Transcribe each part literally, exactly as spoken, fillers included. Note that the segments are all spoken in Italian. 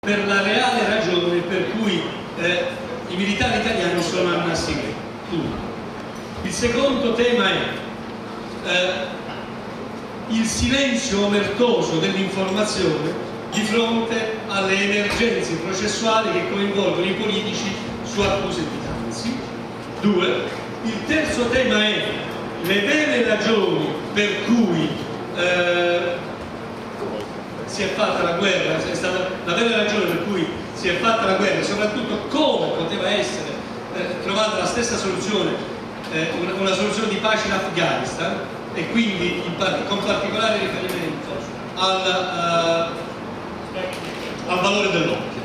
per la reale ragione per cui eh, i militari italiani sono a Nassiriya. Il secondo tema è eh, il silenzio omertoso dell'informazione di fronte alle emergenze processuali che coinvolgono i politici su accuse di danzi. Due, il terzo tema è le vere ragioni per cui eh, si è fatta la guerra, è stata la vera ragione per cui si è fatta la guerra, e soprattutto come poteva essere eh, trovata la stessa soluzione, eh, una, una soluzione di pace in Afghanistan, e quindi in part con particolare riferimento al, uh, al valore dell'occhio.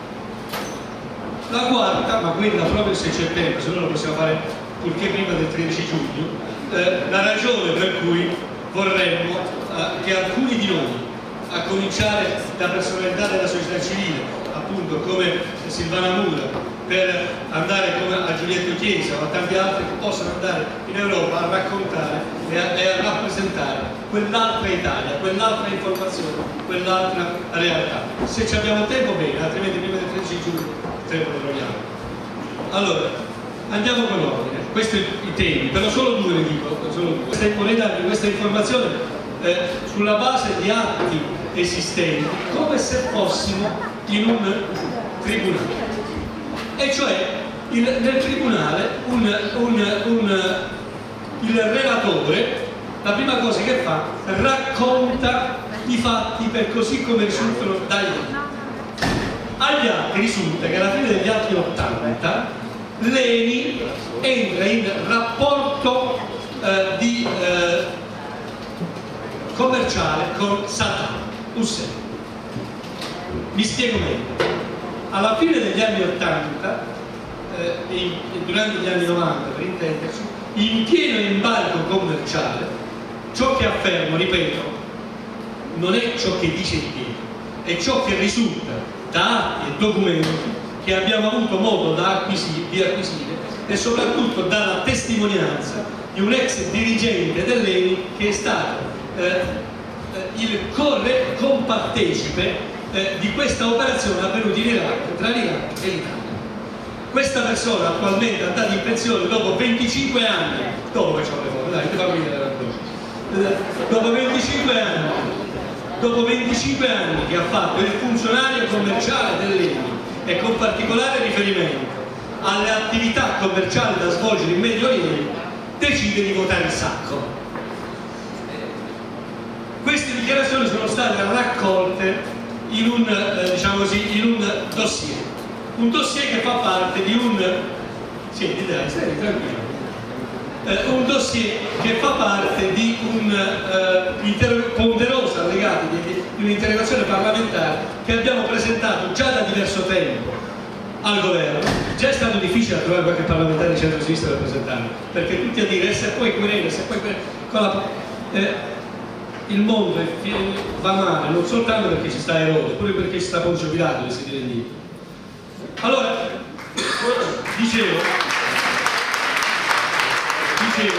La quarta, ma quella proprio se c'è tempo, se no lo possiamo fare purché prima del tredici giugno, eh, la ragione per cui vorremmo eh, che alcuni di noi, a cominciare da personalità della società civile, appunto come Silvana Mura, per andare come a Giulietto Chiesa o a tanti altri che possono andare in Europa a raccontare e a, e a rappresentare quell'altra Italia, quell'altra informazione, quell'altra realtà. Se ci abbiamo tempo bene, altrimenti prima del tredici giugno tempo lo troviamo. Allora, andiamo con l'ordine. Questi i temi, però solo due ne dico, solo due. Questa, vorrei darvi questa informazione eh, sulla base di atti esistenti, come se fossimo in un tribunale. E cioè il, nel tribunale un, un, un, il relatore, la prima cosa che fa, racconta i fatti per così come risultano dagli atti. Agli atti risulta che alla fine degli anni ottanta l'ENI entra in rapporto eh, di, eh, commerciale con Saddam Hussein. Mi spiego meglio. Alla fine degli anni ottanta, eh, e durante gli anni novanta per intenderci, in pieno embargo commerciale, ciò che affermo, ripeto, non è ciò che dice il Pietro, è ciò che risulta da atti e documenti che abbiamo avuto modo da acquisire, di acquisire, e soprattutto dalla testimonianza di un ex dirigente dell'ENI che è stato eh, il compartecipe Eh, di questa operazione avvenuta in Iraq, tra l'Iraq e l'Italia. Questa persona attualmente è andata in pensione dopo venticinque anni, dopo facciamo le foto, dai, ti fammi vedere la dopo venticinque anni, dopo venticinque anni che ha fatto il funzionario commerciale dell'ENI, e con particolare riferimento alle attività commerciali da svolgere in Medio Oriente, decide di votare il sacco. Queste dichiarazioni sono state raccolte in un, eh, diciamo così, in un dossier, un dossier che fa parte di un, sì, dai, stai tranquillo, eh, un dossier che fa parte di un eh, ponderoso allegato di, di un'interrogazione parlamentare che abbiamo presentato già da diverso tempo al governo. Già è stato difficile trovare qualche parlamentare di centro-sinistra per presentarlo, perché tutti a dire se poi querela, se poi con la, eh, il mondo va male non soltanto perché ci sta Erode, pure perché ci sta Ponzio Pilato, che si dire lì. Allora, dicevo, dicevo,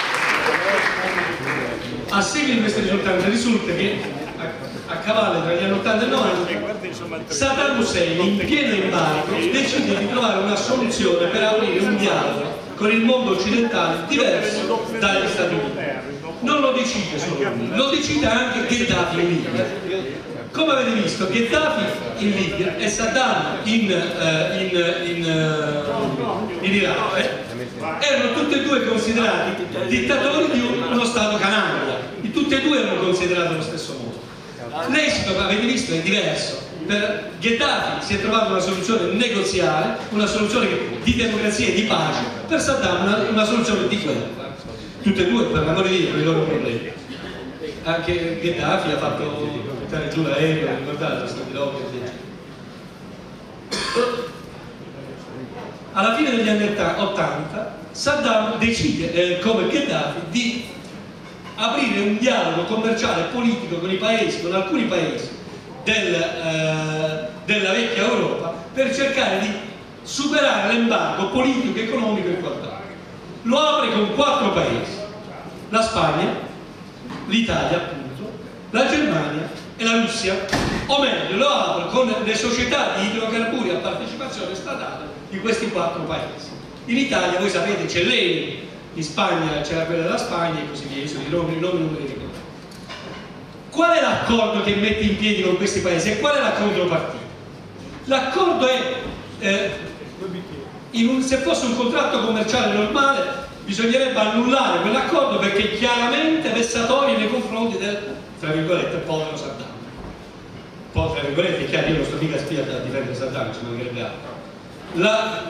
a seguito di questi risultati risulta che a, a cavallo tra gli anni ottanta e novanta Saddam Hussein, in pieno embargo, decide di trovare una soluzione per aprire un dialogo con il mondo occidentale diverso dagli Stati Uniti. Non lo decide solo lui, lo decide anche Gheddafi in Libia. Come avete visto, Gheddafi in Libia e Saddam in, uh, in, in, uh, in Iraq eh, erano tutti e due considerati dittatori di uno Stato canaglia, e tutti e due erano considerati allo stesso modo. L'esito, avete visto, è diverso. Per Gheddafi si è trovata una soluzione negoziale, una soluzione di democrazia e di pace, per Saddam una, una soluzione di guerra. Tutte e due, per l'amore di Dio, con i loro problemi. Anche Gheddafi ha fatto buttare giù l'aereo, ricordate, stati lobby. Alla fine degli anni ottanta Saddam decide, eh, come Gheddafi, di aprire un dialogo commerciale e politico con i paesi, con alcuni paesi del, eh, della vecchia Europa, per cercare di superare l'embargo politico, economico e quant'altro. Lo apre con quattro paesi: la Spagna, l'Italia appunto, la Germania e la Russia, o meglio lo apre con le società di idrocarburi a partecipazione statale di questi quattro paesi. In Italia voi sapete c'è l'Eni, in Spagna c'era quella della Spagna e così via, i nomi non me li ricordo. Qual è l'accordo che mette in piedi con questi paesi e qual è la contropartita? L'accordo è, eh, in un, se fosse un contratto commerciale normale, bisognerebbe annullare quell'accordo perché è chiaramente vessatorio nei confronti del, tra virgolette, povero Saddam. Poi, tra virgolette, è chiaro, io non sto mica spiato a difendere Saddam, ci mancherebbe altro. La,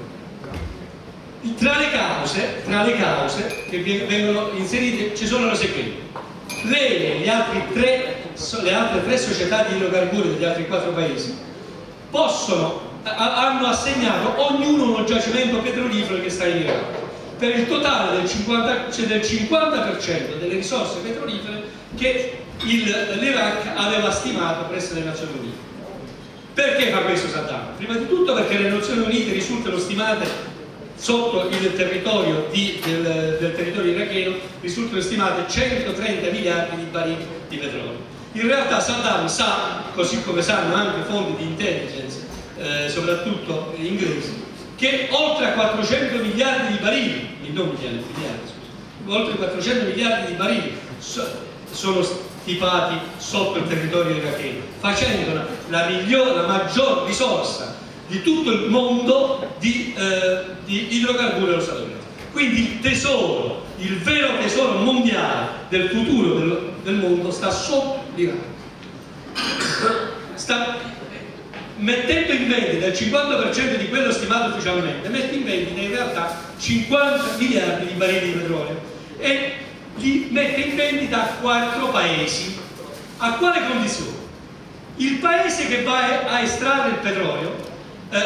tra, le cause, tra le cause che vengono inserite ci sono le seguenti. L'Eni e le altre tre, le altre tre società di idrocarburi degli altri quattro paesi possono, hanno assegnato ognuno uno giacimento petrolifero che sta in Iraq per il totale del cinquanta, cioè del cinquanta per cento delle risorse petrolifere che l'Iraq aveva stimato presso le Nazioni Unite. Perché fa questo Saddam? Prima di tutto perché le Nazioni Unite risultano stimate sotto il territorio di, del, del territorio iracheno risultano stimate centotrenta miliardi di barili di petrolio. In realtà Saddam sa, così come sanno anche fonti di intelligence, eh, soprattutto inglesi, che oltre a quattrocento miliardi di barili, non miliardi, miliardi scusa, oltre quattrocento miliardi di barili so, sono stipati sotto il territorio iracheno, facendo la, miglior, la maggior risorsa di tutto il mondo di, eh, di idrocarburi allo Stato Unito. Quindi il tesoro, il vero tesoro mondiale del futuro del, del mondo sta sotto l'Iraq. Sta mettendo in vendita il cinquanta per cento di quello stimato ufficialmente, mette in vendita in realtà cinquanta miliardi di barili di petrolio e li mette in vendita a quattro paesi. A quale condizione? Il paese che va a estrarre il petrolio eh,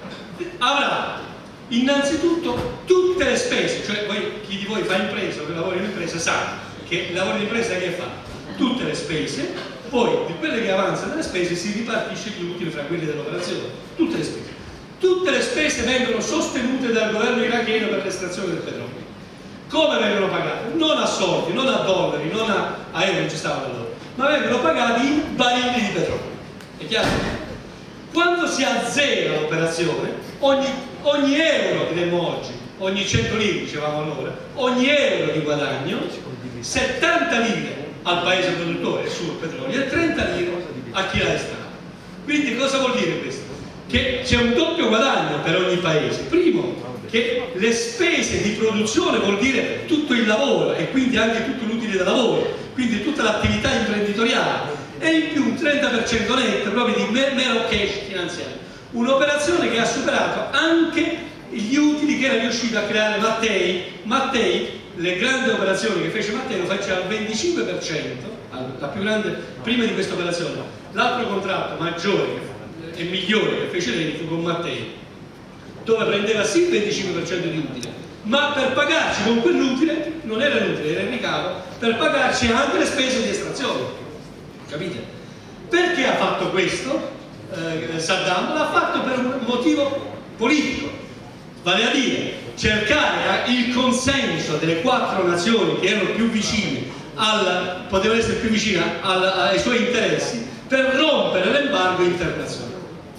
avrà innanzitutto tutte le spese, cioè voi, chi di voi fa impresa o che lavora in impresa sa che il lavoro in impresa che fa? Tutte le spese, poi di quelle che avanzano le spese si ripartisce l'utile fra quelli dell'operazione, tutte le spese. Tutte le spese vengono sostenute dal governo iracheno per l'estrazione del petrolio. Come vengono pagate? Non a soldi, non a dollari, non a, a euro, non ci stavano allora, ma vengono pagati in barili di petrolio. È chiaro? Quando si azzera l'operazione, ogni, ogni euro, diremmo oggi, ogni cento lire, dicevamo allora, ogni euro di guadagno, settanta lire al paese produttore sul petrolio e trenta lire a chi l'ha estratto. Quindi cosa vuol dire questo? Che c'è un doppio guadagno per ogni paese. Primo, che le spese di produzione vuol dire tutto il lavoro e quindi anche tutto l'utile da lavoro, quindi tutta l'attività imprenditoriale e in più un trenta per cento netto proprio di mero cash finanziario. Un'operazione che ha superato anche gli utili che era riuscito a creare Mattei. Mattei, le grandi operazioni che fece Mattei lo faceva al venticinque per cento, la più grande prima di questa operazione. L'altro contratto maggiore e migliore che fece lei fu con Mattei, dove prendeva sì il venticinque per cento di utile, ma per pagarci con quell'utile, non era l'utile, era il ricavo, per pagarci anche le spese di estrazione. Capite? Perché ha fatto questo eh, Saddam? L'ha fatto per un motivo politico, vale a dire cercare il consenso delle quattro nazioni che erano più vicine, al, potevano essere più vicine al, ai suoi interessi, per rompere l'embargo internazionale.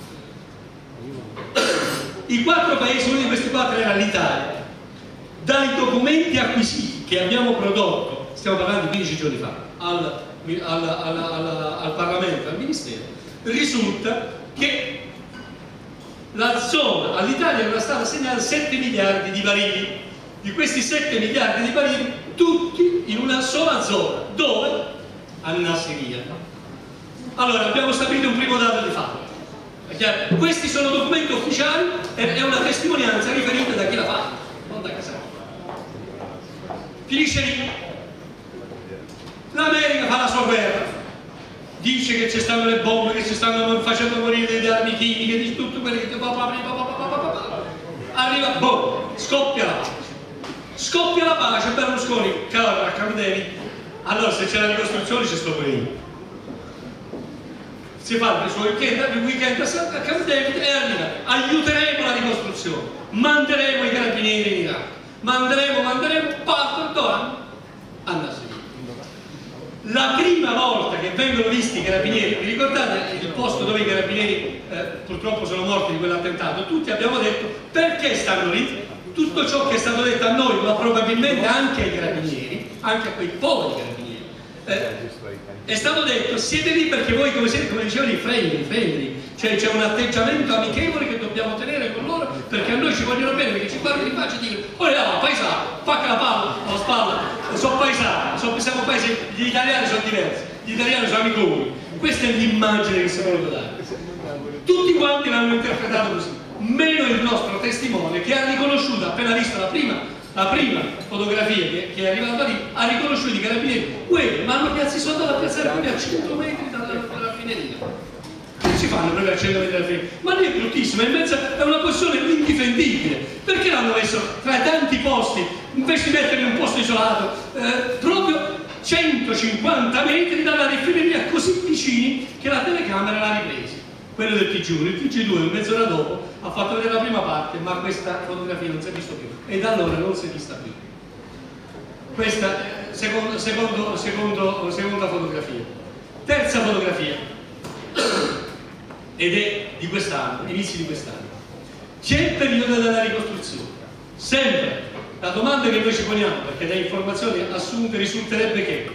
I quattro paesi, uno di questi quattro era l'Italia. Dai documenti acquisiti che abbiamo prodotto, stiamo parlando di quindici giorni fa, al, al, al, al, al Parlamento, al Ministero, risulta che la zona all'Italia era stata assegnata sette miliardi di barili. Di questi sette miliardi di barili, tutti in una sola zona. Dove? A Nasiriyah. Allora, abbiamo stabilito un primo dato di fatto. Questi sono documenti ufficiali e è una testimonianza riferita da chi l'ha fatto, non da Casale. Finisce lì. L'America fa la sua guerra, dice che ci stanno le bombe, che ci stanno facendo morire le armi chimiche, di tutto quello che arriva, boh, scoppia la pace. Scoppia la pace, Berlusconi, caro a Camp David, allora se c'è la ricostruzione ci sto pure io. Si fa il suo weekend, il weekend a Camp David e arriva, aiuteremo la ricostruzione, manderemo i carabinieri in Iraq, manderemo, manderemo, partono domani a Nasiriyah. La prima volta che vengono visti i carabinieri, vi ricordate il posto dove i carabinieri eh, purtroppo sono morti di quell'attentato? Tutti abbiamo detto perché stanno lì? Tutto ciò che è stato detto a noi, ma probabilmente anche ai carabinieri, anche a quei poveri carabinieri, eh, è stato detto siete lì perché voi, come, siete, come dicevano i friendly, friendly, cioè c'è un atteggiamento amichevole che dobbiamo tenere con loro perché a noi ci vogliono bene, perché ci guardano in faccia e dicono oh là, paesano, pacca la palla alla spalla, sono paesani, so, siamo paesi, gli italiani sono diversi, gli italiani sono amici. Questa è l'immagine che si vuole dare. Tutti quanti l'hanno interpretato così, meno il nostro testimone che ha riconosciuto, appena visto la prima la prima fotografia che, che è arrivata lì, ha riconosciuto i carabinieri, uè, ma hanno piazzato sono andato a piazzare proprio a cento metri dalla, dalla raffineria. Che si fanno proprio a cento metri dalla raffineria? Ma lì è bruttissimo, è, in mezzo, è una posizione indifendibile. Perché l'hanno messo tra i tanti posti, invece di metterli in un posto isolato, eh, proprio centocinquanta metri dalla raffineria, così vicini che la telecamera l'ha ripresa. Quello del T G uno, il T G due mezz'ora dopo ha fatto vedere la prima parte, ma questa fotografia non si è vista più e da allora non si è vista più. Questa secondo, secondo, secondo, seconda fotografia. Terza fotografia, ed è di quest'anno, inizi di quest'anno. C'è il periodo della ricostruzione. Sempre la domanda che noi ci poniamo, perché da informazioni assunte risulterebbe che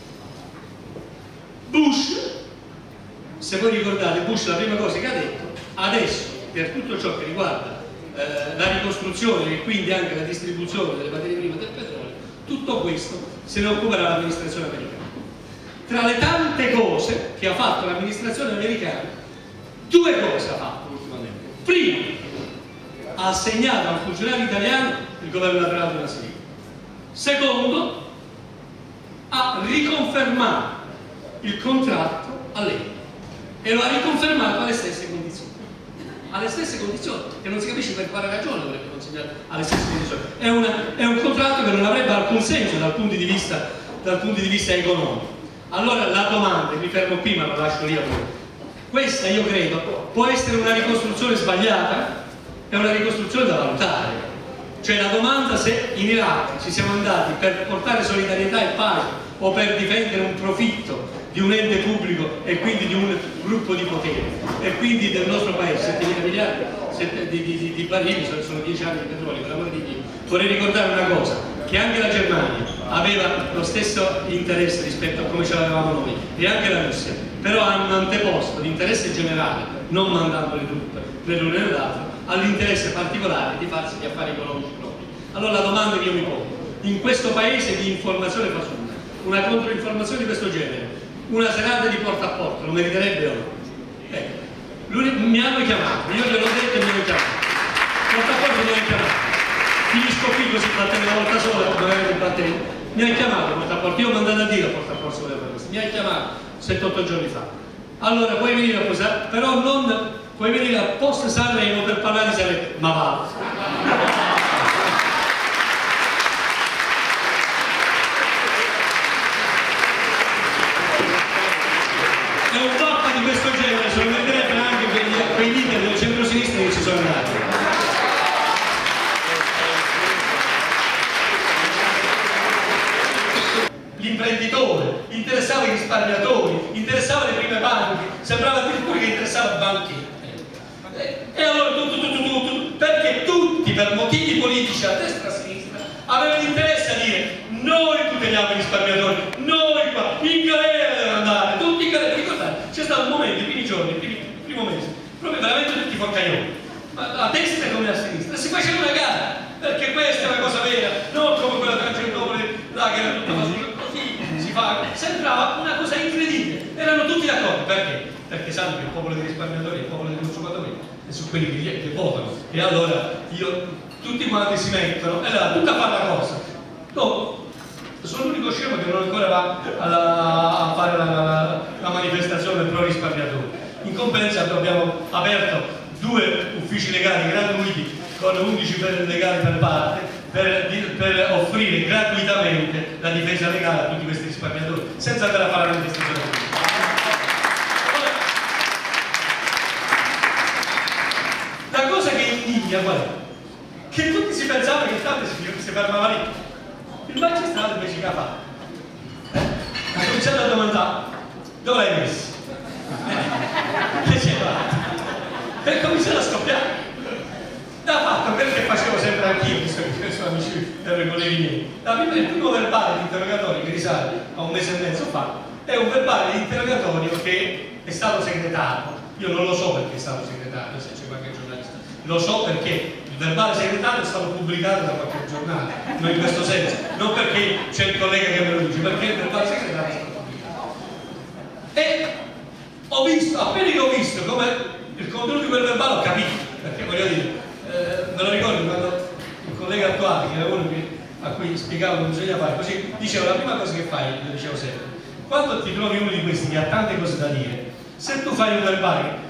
Bush, se voi ricordate, Bush la prima cosa che ha detto, adesso per tutto ciò che riguarda eh, la ricostruzione e quindi anche la distribuzione delle materie prime del petrolio, tutto questo se ne occuperà l'amministrazione americana. Tra le tante cose che ha fatto l'amministrazione americana, due cose ha fatto ultimamente. Primo, ha assegnato a un funzionario italiano il governo naturale della Siria. Secondo, ha riconfermato il contratto a lei e lo ha riconfermato alle stesse condizioni. Alle stesse condizioni, che non si capisce per quale ragione dovrebbe consegnare alle stesse condizioni. È, una, è un contratto che non avrebbe alcun senso dal punto di vista, dal punto di vista economico. Allora la domanda, mi fermo qui ma lo lascio lì a voi. Questa io credo può essere una ricostruzione sbagliata, è una ricostruzione da valutare. Cioè la domanda se in Iraq ci siamo andati per portare solidarietà e pace o per difendere un profitto di un ente pubblico e quindi di un gruppo di potere e quindi del nostro paese, settemila miliardi di, di, di, di barili, sono dieci anni di petrolio, per l'amore di Dio. Vorrei ricordare una cosa, che anche la Germania aveva lo stesso interesse rispetto a come ce l'avevamo noi e anche la Russia, però hanno anteposto l'interesse generale, non mandando le truppe per l'una e l'altra, all'interesse particolare di farsi gli affari economici propri. Allora la domanda che io mi pongo, in questo paese di informazione fasulta, una controinformazione di questo genere, una serata di porta a porta, lo meriterebbe o no? Ecco, lui, mi hanno chiamato, io gliel'ho detto e mi hanno chiamato. Porta a porta mi hanno chiamato. Finisco qui così battendo una volta sola, magari mi battere. Mi ha chiamato porta a porta, io ho mandato a dire a porta a porta sulle questo. Mi ha chiamato sette otto giorni fa. Allora puoi venire a posare, però non puoi venire a post Sanremo per parlare di Sanremo. Ma va. È un toppa di questo genere, se lo metterebbero anche quegli, quei leader del centro-sinistra che ci sono andati. L'imprenditore, interessava i risparmiatori, interessava le prime banche, sembrava addirittura che interessava i banchieri. E allora tutto, tutto, tutto, tutto, perché tutti per motivi politici a destra e a sinistra avevano interesse a dire noi tuteliamo i risparmiatori, noi qua, in galera devono andare, tutti in galera, ricordate, c'è stato un momento, i primi giorni, il primo, il primo mese, proprio veramente tutti forcaioli, a destra come a sinistra, si faceva una gara, perché questa è una cosa vera, non come quella tra Tangentopoli, là che era tutta facile, così si fa, sembrava una cosa incredibile, erano tutti d'accordo, perché? Perché sanno che il popolo dei risparmiatori è il popolo dei consumatori, e su quelli che, che votano, e allora io, tutti quanti si mettono, e allora tutta fa la cosa, dopo, sono l'unico scemo che non ancora va alla, a fare la, la, la manifestazione pro risparmiatori. In compenso abbiamo aperto due uffici legali gratuiti con undici legali per parte per, per offrire gratuitamente la difesa legale a tutti questi risparmiatori senza andare a fare la manifestazione. La cosa che indigna qual è? Che tutti si pensavano che tanto si, si fermava lì. Il magistrato invece che ha fatto? Eh? cominciato a domandare dove l'hai messo? Che c'è fatto? E cominciato a scoppiare. L'ha fatto perché facevo sempre anch'io, visto che sono amici e colleghi miei. La prima, il primo verbale di interrogatorio che risale a un mese e mezzo fa è un verbale di interrogatorio che è stato segretato. Io non lo so perché è stato segretato, se c'è qualche giornalista. Lo so perché il verbale segretario è stato pubblicato da qualche giornale, non in questo senso, non perché c'è il collega che me lo dice, perché il verbale segretario è stato pubblicato. E ho visto, appena che ho visto come il contenuto di quel verbale ho capito, perché voglio dire, eh, me lo ricordo quando il collega attuale, che era uno che, a cui spiegavo come bisogna fare, così diceva la prima cosa che fai, lo dicevo sempre, quando ti trovi uno di questi che ha tante cose da dire, se tu fai un verbale,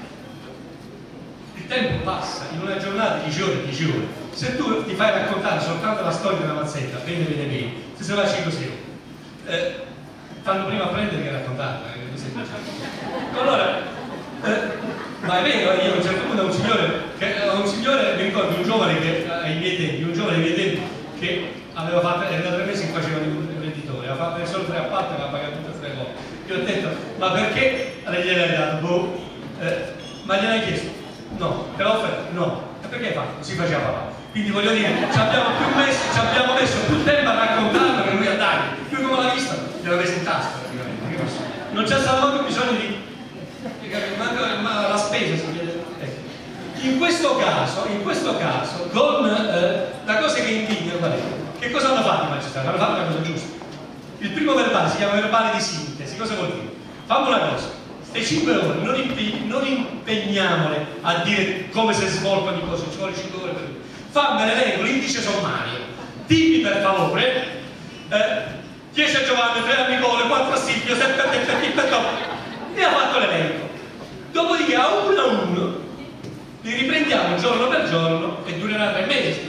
il tempo passa, in una giornata dieci ore, dieci ore. Se tu ti fai raccontare soltanto la storia della mazzetta, bene, bene, bene, se se va a cinque sei ore, eh, fanno prima a prendere che a raccontarla. Eh, allora, eh, ma è vero, io a un certo punto a un signore, che, a un signore, mi ricordo un giovane che ai miei tempi, un giovane ai miei tempi che aveva fatto, era da tre mesi che faceva l'imprenditore, aveva fatto solo tre appalti, aveva pagato tutte e tre cose. Io ho detto, ma perché gliel'hai dato? Boh, eh, ma gliel'hai chiesto? No. Te l'ho offerto? No. E perché hai fatto? Si faceva papà. Quindi voglio dire, ci abbiamo, più messo, ci abbiamo messo più tempo a raccontarlo che lui a dargli. Più come l'ha vista, gliela messa in tasca praticamente. Non c'è stato proprio bisogno di. Ma, ma la spesa si vede. Ecco. In questo caso, in questo caso, con eh, la cosa che indigna, che cosa hanno fatto i magistrati? Hanno fatto la cosa giusta. Il primo verbale si chiama verbale di sintesi. Cosa vuol dire? Fammi una cosa, queste cinque ore non, impe non impegniamole a dire come si svolgono ogni cosa, ci vuole cinque ore per dire. Fammi l'elenco, l'indice sommario. Dimmi per favore, eh, dieci a Giovanni, tre a Nicole, quattro a Silvio, sette a te, per chi per dopo. E ha fatto l'elenco. Dopodiché a uno a uno li riprendiamo giorno per giorno e durerà tre mesi.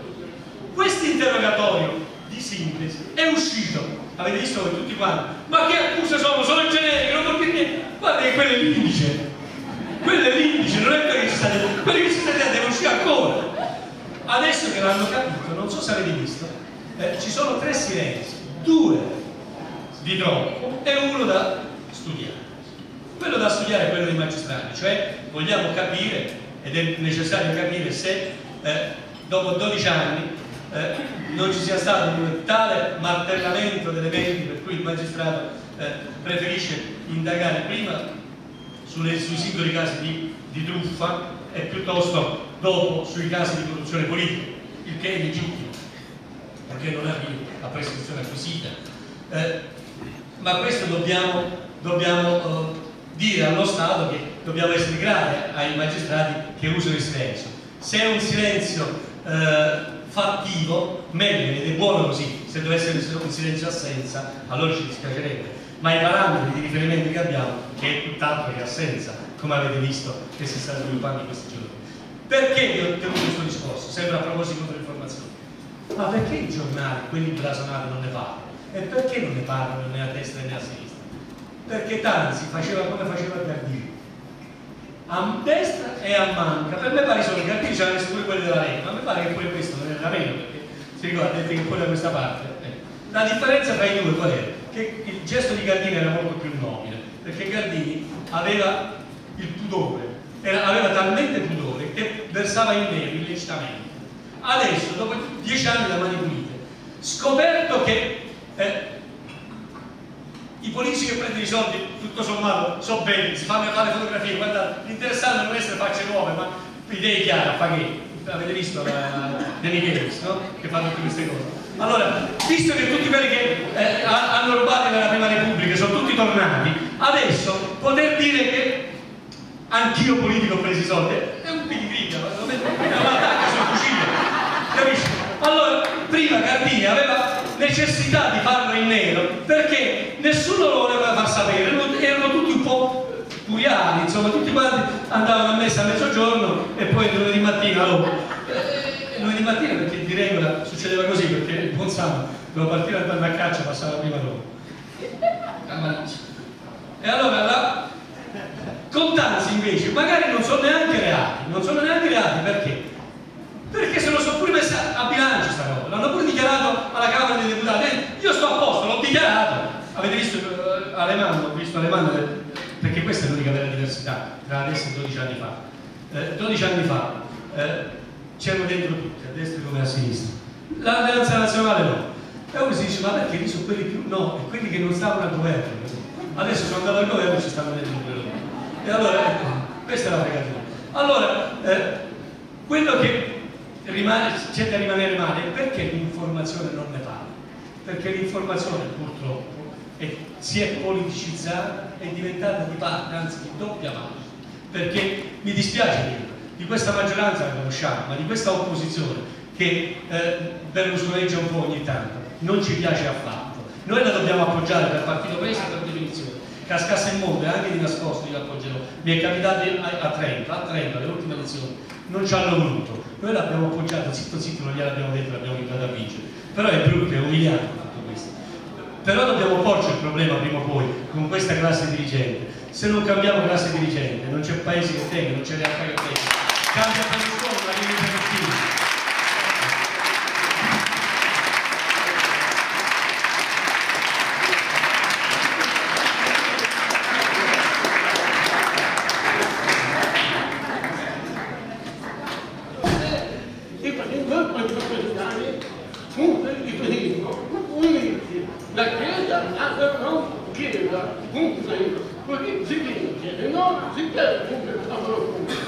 Questo interrogatorio di sintesi è uscito. Avete visto voi tutti quanti? Ma che accuse sono? Sono generiche, non vuol dire niente. Guarda che quello è l'indice. Quello è l'indice, non è quello che ci sta dentro. Quello che ci sta dentro deve uscire ancora. Adesso che l'hanno capito, non so se avete visto, eh, ci sono tre silenzi, due di troppo e uno da studiare. Quello da studiare è quello dei magistrati, cioè vogliamo capire, ed è necessario capire se eh, dopo dodici anni Eh, non ci sia stato un tale martellamento delle menti per cui il magistrato eh, preferisce indagare prima sulle, sui singoli casi di, di truffa e piuttosto dopo sui casi di corruzione politica, il che è legittimo perché non arriva a prescrizione acquisita, eh, ma questo dobbiamo, dobbiamo eh, dire allo Stato che dobbiamo essere grati ai magistrati che usano il silenzio. Se è un silenzio eh, fattivo, meglio, ed è buono così. Se dovesse essere un silenzio assenza, allora ci dispiacerebbe, ma i parametri di riferimento che abbiamo, che è tutt'altro che assenza, come avete visto che si sta sviluppando in questi giorni. Perché vi ho tenuto questo discorso? Sempre a proposito dell'informazione. Ma perché i giornali, quelli blasonati, non ne parlano? E perché non ne parlano né a destra né a sinistra? Perché Tanzi faceva come faceva Gardini, a destra e a manca. Per me pare sono i Gardini, c'erano pure quelli della Lega, ma mi pare che pure questo non era meno, perché si ricorda che pure da questa parte. Eh. La differenza tra i due qual era? Che il gesto di Gardini era molto più nobile, perché Gardini aveva il pudore, era, aveva talmente pudore che versava in nero illecitamente. Adesso, dopo dieci anni da mani pulite, scoperto che eh, i politici che prendono i soldi, tutto sommato, so bene, si fanno fare fotografie, guardate, l'interessante non è essere facce nuove, ma idee chiare, a pagare. Avete visto la, The Michelis, no? Che fanno tutte queste cose. Allora, visto che tutti quelli che eh, hanno rubato nella Prima Repubblica sono tutti tornati, adesso poter dire che anch'io politico ho preso i soldi è un pitigriglia, è un attacco sul fucile, capisci? Allora, prima Gardini aveva necessità di farlo in nero perché nessuno lo voleva far sapere, erano tutti un po' curiali, insomma, tutti quanti andavano a messa a mezzogiorno e poi lunedì mattina allora, eh, lunedì mattina perché di regola succedeva così, perché il buon santo doveva partire andando a caccia, passava prima loro. E allora la Contanzi invece magari non sono neanche reati, non sono neanche reati perché? Perché se lo sono pure messa a bilancio sta roba, l'hanno pure dichiarato alla Camera dei Deputati, eh, io sto a posto, l'ho dichiarato, avete visto a dodici anni fa eh, c'erano dentro tutti, a destra come a sinistra. L'Alleanza Nazionale no. E uno si dice, ma perché lì sono quelli più? No, e quelli che non stavano al governo. Adesso sono andato al governo e ci stanno dentro quello. E allora, ecco, questa è la fregatura. Allora, eh, quello che rimane, c'è da rimanere male è perché l'informazione non ne parla. Perché l'informazione purtroppo è, si è politicizzata, è diventata di parte, anzi di doppia parte. Perché mi dispiace dire, di questa maggioranza la conosciamo, ma di questa opposizione che eh, berlusconeggia un po' ogni tanto, non ci piace affatto. Noi la dobbiamo appoggiare per partito preso per definizione. Cascasse il mondo e anche di nascosto io appoggerò. Mi è capitato a, a Trento, a Trento, alle ultime elezioni, non ci hanno voluto. Noi l'abbiamo appoggiato, zitto zitto, non gliel'abbiamo detto, l'abbiamo invitato a vincere. Però è brutto, è umiliante tutto questo. Però dobbiamo porci il problema prima o poi con questa classe dirigente. Se non cambiamo classe dirigente, non c'è paese che tenga, non c'è realtà che tenga. Cambia per il suolo, ma viene per il figlio. La Chiesa non chiesa, punto, così si vince, e non si perde il lavoro pubblico.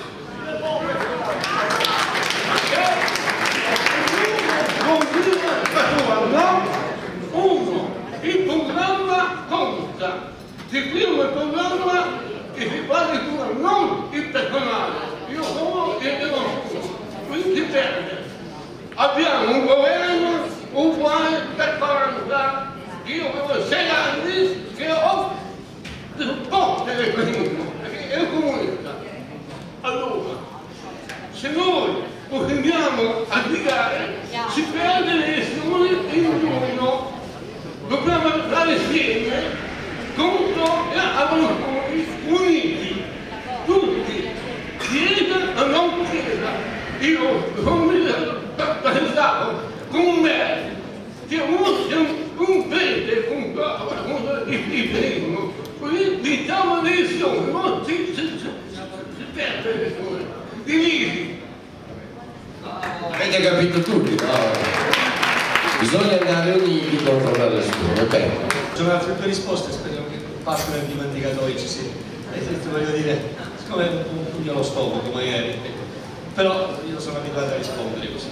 Uno, il programma conta, si firma il programma e si fa di cura, non il personale. Io sono e io non sono, quindi si perde. Abbiamo un governo uguale per quaranta. Io avevo sei anni che ho tutte le meccanismo, perché ero comunista. Allora, se noi continuiamo a litigare, si perde le elezioni in giugno. Dobbiamo stare insieme contro le avventori uniti, tutti, chiesa o non chiesa. Io sono presentato con me, che uno c'è un un prete, un cristianesimo, così diciamo le elezioni, non si, si, si, si perde le elezioni, divisi. Avete capito tutti, no? Bisogna andare uniti contro la religione, ok? Sono altre due risposte, speriamo che passino nel dimenticatoio, ci sia. E ti voglio dire, siccome è un pugno allo stomaco, magari, però io sono abituato a rispondere così.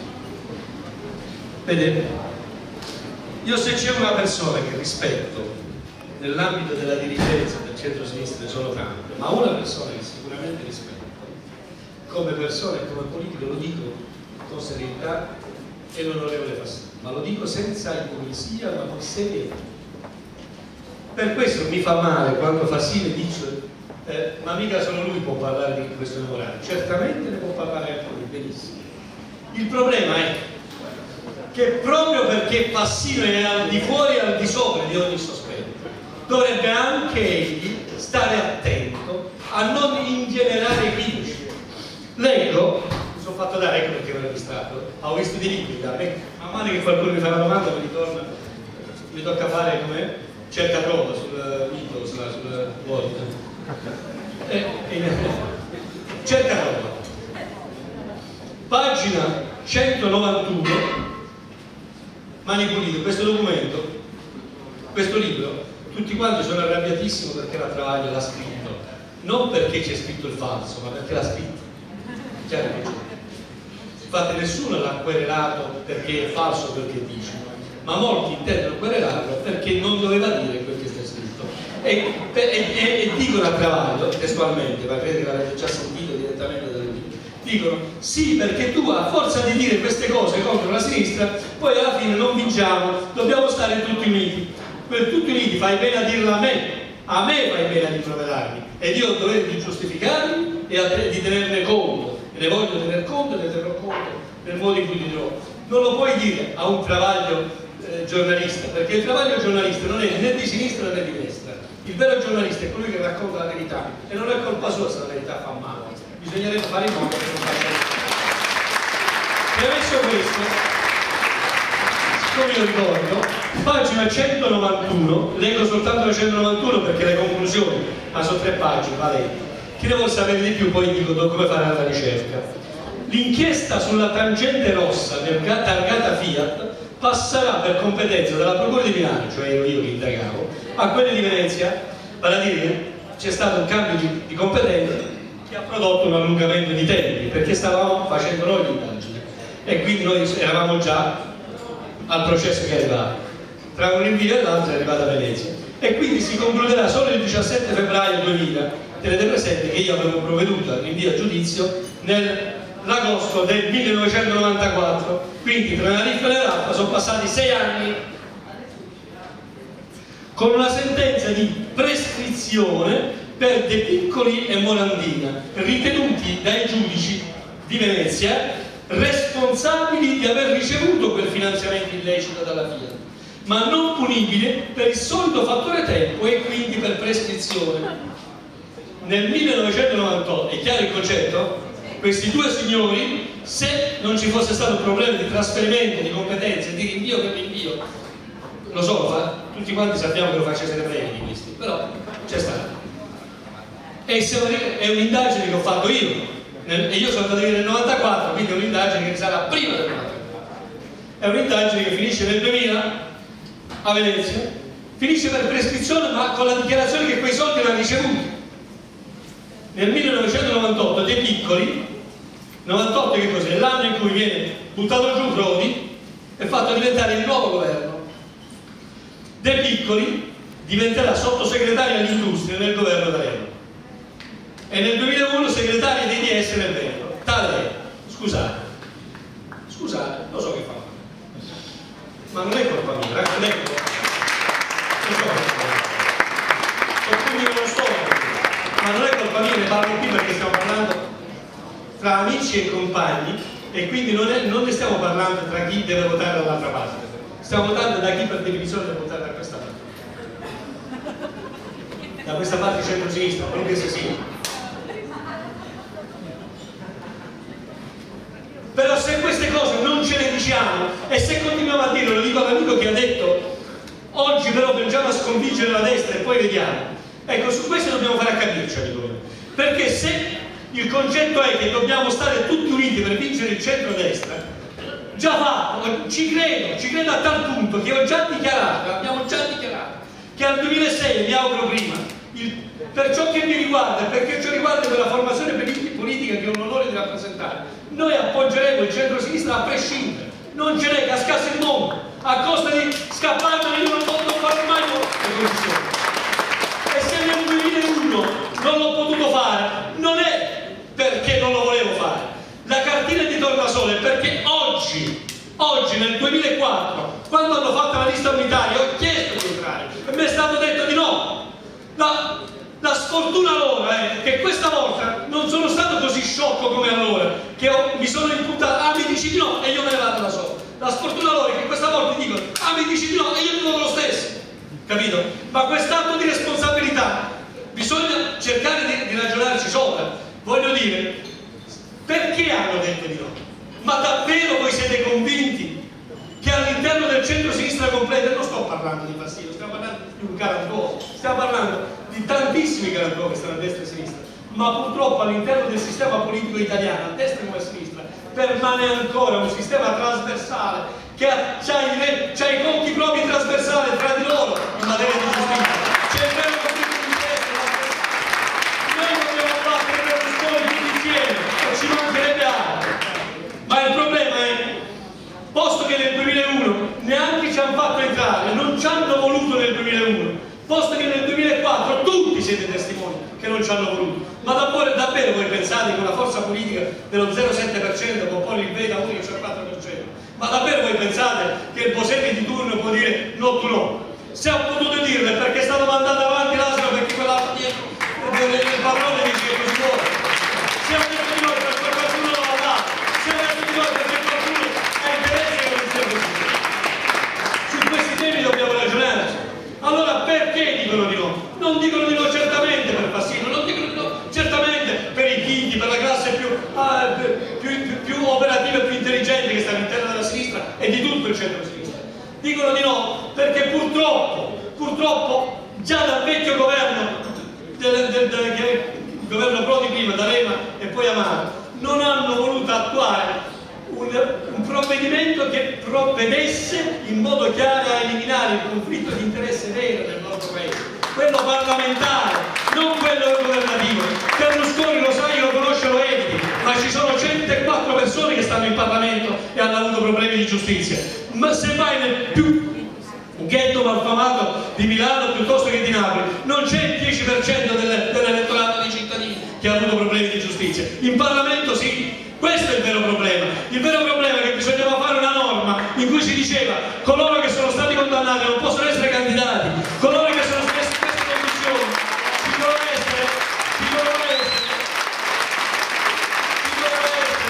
Vedete? Io se c'è una persona che rispetto nell'ambito della dirigenza del centro-sinistra ne sono tante, ma una persona che sicuramente rispetto come persona e come politico, lo dico con serenità, è l'onorevole Fassino, ma lo dico senza ipocrisia ma con serietà. Per questo mi fa male quando Fassino dice eh, ma mica solo lui può parlare di questione morale, certamente ne può parlare anche lui, benissimo. Il problema è che proprio perché Fassino è al di fuori e al di sopra di ogni sospetto, dovrebbe anche egli stare attento a non ingenerare equivoci. Leggo, mi sono fatto dare, ecco perché ero distratto, ho visto di libri da me, man mano che qualcuno mi fa una domanda mi ritorna, mi tocca fare come cerca prova sul mito, sul, sul Word. Eh, eh, cerca prova. Pagina centonovantuno. Mani pulite, questo documento, questo libro, tutti quanti sono arrabbiatissimi perché la Travaglio l'ha scritto, non perché c'è scritto il falso, ma perché l'ha scritto. Chiaro che c'è. Infatti nessuno l'ha querelato perché è falso perché dice, ma molti intendono querelarlo perché non doveva dire quel che sta scritto. E, e, e, e dicono a Travaglio, testualmente, ma credo che l'avete già sentito direttamente dalle video, dicono sì perché tu a forza di dire queste cose contro la sinistra poi alla fine non vinciamo, dobbiamo stare tutti uniti. Per tutti uniti fai bene a dirla a me, a me fai bene a rimproverarmi ed io ho il dovere di giustificarmi e a te, di tenerne conto, e ne voglio tener conto e ne terrò conto nel modo in cui ti dirò. Non lo puoi dire a un Travaglio eh, giornalista, perché il Travaglio giornalista non è né di sinistra né di destra. Il vero giornalista è colui che racconta la verità e non è colpa sua se la verità fa male. Bisognerebbe fare in modo che non faccia niente. Premesso questo, siccome io ricordo, pagina centonovantuno, leggo soltanto la centonovantuno perché le conclusioni, ma sono tre pagine, va lei. Chi ne vuole sapere di più poi dico come fare la ricerca. L'inchiesta sulla tangente rossa del targata Fiat passerà per competenza dalla Procura di Milano, cioè ero io che indagavo, a quelle di Venezia, vale a dire c'è stato un cambio di, di competenze che ha prodotto un allungamento di tempi, perché stavamo facendo noi l'indagine e quindi noi eravamo già al processo che è arrivato. Tra un rinvio e l'altro è arrivata a Venezia e quindi si concluderà solo il diciassette febbraio duemila. Tenete presente che io avevo provveduto al rinvio a giudizio nell'agosto del millenovecentonovantaquattro, quindi tra la riffa e la raffa sono passati sei anni, con una sentenza di prescrizione per De Piccoli e Morandina, ritenuti dai giudici di Venezia responsabili di aver ricevuto quel finanziamento illecito dalla Fiat, ma non punibile per il solito fattore tempo e quindi per prescrizione. Nel millenovecentonovantotto, è chiaro il concetto? Questi due signori, se non ci fosse stato un problema di trasferimento di competenze, di rinvio per rinvio, lo so, lo fa, tutti quanti sappiamo che lo faccia se ne frega di questi, però c'è stato. E è un'indagine che ho fatto io, nel, e io sono andato nel novantaquattro, quindi è un'indagine che sarà prima del novantaquattro. È un'indagine che finisce nel duemila a Venezia, finisce per prescrizione ma con la dichiarazione che quei soldi li ha ricevuti. Nel millenovecentonovantotto De Piccoli, novantotto che cos'è? L'anno in cui viene buttato giù Prodi e fatto diventare il nuovo governo. De Piccoli diventerà sottosegretario all'industria nel governo D'Alema e nel duemilauno segretario dei D S nel Veneto. Tale è, scusate, scusate, lo so che fa, ma non è colpa mia, non è colpa mia, non so, ma non è colpa mia, ne parlo qui perché stiamo parlando tra amici e compagni e quindi non, è, non ne stiamo parlando tra chi deve votare dall'altra parte, stiamo votando da chi per definizione deve votare da questa parte, da questa parte centro-sinistra, anche se sì. Però se queste cose non ce le diciamo e se continuiamo a dirlo, lo dico all'amico che ha detto oggi però pensiamo a sconfiggere la destra e poi vediamo, ecco, su questo dobbiamo fare a capirci, amico mio, perché se il concetto è che dobbiamo stare tutti uniti per vincere il centro-destra, già fatto, ci credo, ci credo a tal punto che ho già dichiarato, abbiamo già dichiarato che al duemilasei, vi auguro prima, il, per ciò che mi riguarda e perché ciò riguarda quella formazione politica che ho l'onore di rappresentare, noi appoggeremo il centro-sinistra a prescindere, non ce n'è, cascasse il mondo, a costa di scappare, ma io non posso fare mai le condizioni. E se nel duemilauno non l'ho potuto fare, non è perché non lo volevo fare. La cartina di tornasole è perché oggi, oggi nel duemilaquattro, quando hanno fatto la lista unitaria, ho chiesto di entrare e mi è stato detto di no. La, la sfortuna loro è che questa volta non sono stato così sciocco come allora, che ho, mi sono imputato, ah mi dici di no e io me ne vado da solo. La sfortuna loro è che questa volta mi dicono, ah mi dici di no e io dico lo stesso, capito? Ma quest'atto di responsabilità bisogna cercare di, di ragionarci sopra. Voglio dire, perché hanno detto di no? Ma davvero voi siete convinti che all'interno del centro-sinistra completo, non sto parlando di Fassino, stiamo parlando di un galantuomo, stiamo parlando di tantissimi galantuomi che stanno a destra e a sinistra, ma purtroppo all'interno del sistema politico italiano, a destra come a sinistra, permane ancora un sistema trasversale che ha, ha, i, ha i conti propri trasversali tra di loro in materia di giustizia. C'è il vero conflitto di interesse. Noi dobbiamo battere per le scuole tutti insieme e ci mancherebbe altro. Ma il problema è, posto che nel duemilauno neanche ci hanno fatto entrare, non ci hanno voluto nel duemilauno, posto che nel duemilaquattro tutti siete testimoni che non ci hanno voluto, ma davvero, davvero voi pensate che una forza politica dello zero virgola sette per cento può porre il veto a uno che c'è il quattro per cento? Ma davvero voi pensate che il Boselli di turno può dire no tu no? Se ho potuto dirlo è perché è stato mandato avanti l'asino perché quell'altro dietro il padrone dice che così vuole. Se ho detto di noi perché qualcuno non l'ha dato, se ho detto di noi perché qualcuno ha interesse che non sia così. Su questi temi dobbiamo ragionarci. Allora perché dicono di no? Non dicono di no certamente per Fassino, non dicono di no certamente per i chindi, per la classe più, ah, più, più, più operativa e più intelligente che sta all'interno della sinistra e di tutto il centro-sinistra. Dicono di no perché purtroppo, purtroppo già dal vecchio governo, del, del, del, del governo attuare un, un provvedimento che provvedesse in modo chiaro a eliminare il conflitto di interesse vero nel nostro paese, quello parlamentare, non quello governativo. Berlusconi lo sai, lo conosce, lo eviti, ma ci sono centoquattro persone che stanno in Parlamento e hanno avuto problemi di giustizia. Ma se vai nel più ghetto malfamato di Milano piuttosto che di Napoli, non c'è il dieci per cento dell'elettorato dei cittadini che ha avuto problemi di giustizia. In Parlamento sì, questo è il vero problema. Il vero problema è che bisognava fare una norma in cui si diceva coloro che sono stati condannati non possono essere candidati, coloro che sono stati in queste condizioni ci devono essere, ci devono essere, ci devono essere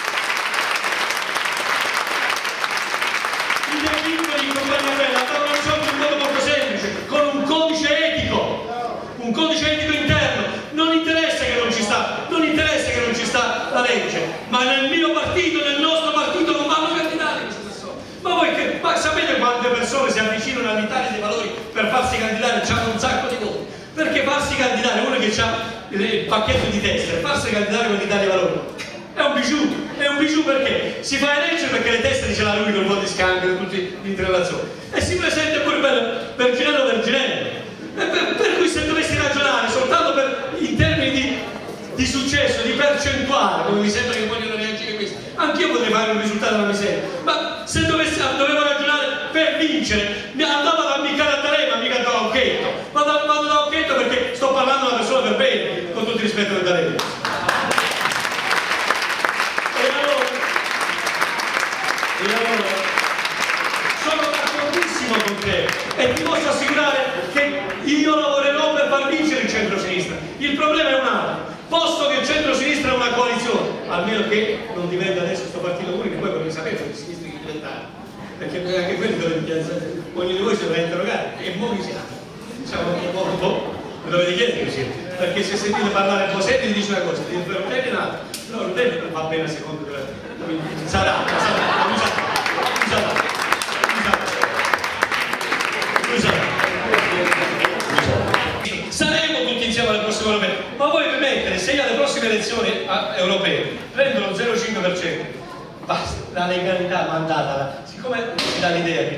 i delitto di compagnia bella andavano risolti in modo molto semplice, con un codice etico, un codice etico interno. Non interessa che non ci sta, non interessa che non ci sta la legge, ma nel mio partito, nel nostro partito non vanno candidati queste persone. Ma voi che, ma sapete quante persone si avvicinano all'Italia dei Valori per farsi candidare? C'hanno un sacco di voti. Perché farsi candidare, uno che ha il pacchetto di teste, farsi candidare con l'Italia dei Valori è un bijou, è un bijou perché si fa eleggere perché le teste ce l'ha lui con il voto di scambio, tutti gli interrelazioni, e si presenta pure per Verginello Verginello. Per, per cui se dovessi ragionare soltanto per, in termini di, di successo, di percentuale, come mi sembra che vogliono reagire questi, anch'io potrei fare un risultato della miseria, ma se dovessi, dovevo ragionare per vincere, andavo ad ammiccare a D'Alema, mica da Occhetto, vado, vado da Occhetto perché sto parlando a una persona per bene, con tutto il rispetto per D'Alema. E allora, e allora sono d'accordissimo con te e ti posso assicurare che io lavorerò per far vincere il centro-sinistra. Il problema è un altro, posto che il centro-sinistra è una coalizione, almeno che non diventa adesso questo partito unico, poi vorrei sapere che sinistra che diventare, perché anche quelli dovete, ognuno di voi si dovrà interrogare, e mo chi siamo? Siamo un po' un po', lo dovete chiedere così, perché se sentite parlare Bosetti vi dice una cosa, di Rutelli un'altra, no, Rutelli non va bene a secondo dove sarà, sarà, lui sarà, lui sarà, lui sarà. Saremo tutti insieme alle prossime europee, ma voi per mettere, se alle prossime elezioni europee prendono lo zero virgola cinque per cento, basta, la legalità mandata, siccome si dà l'idea che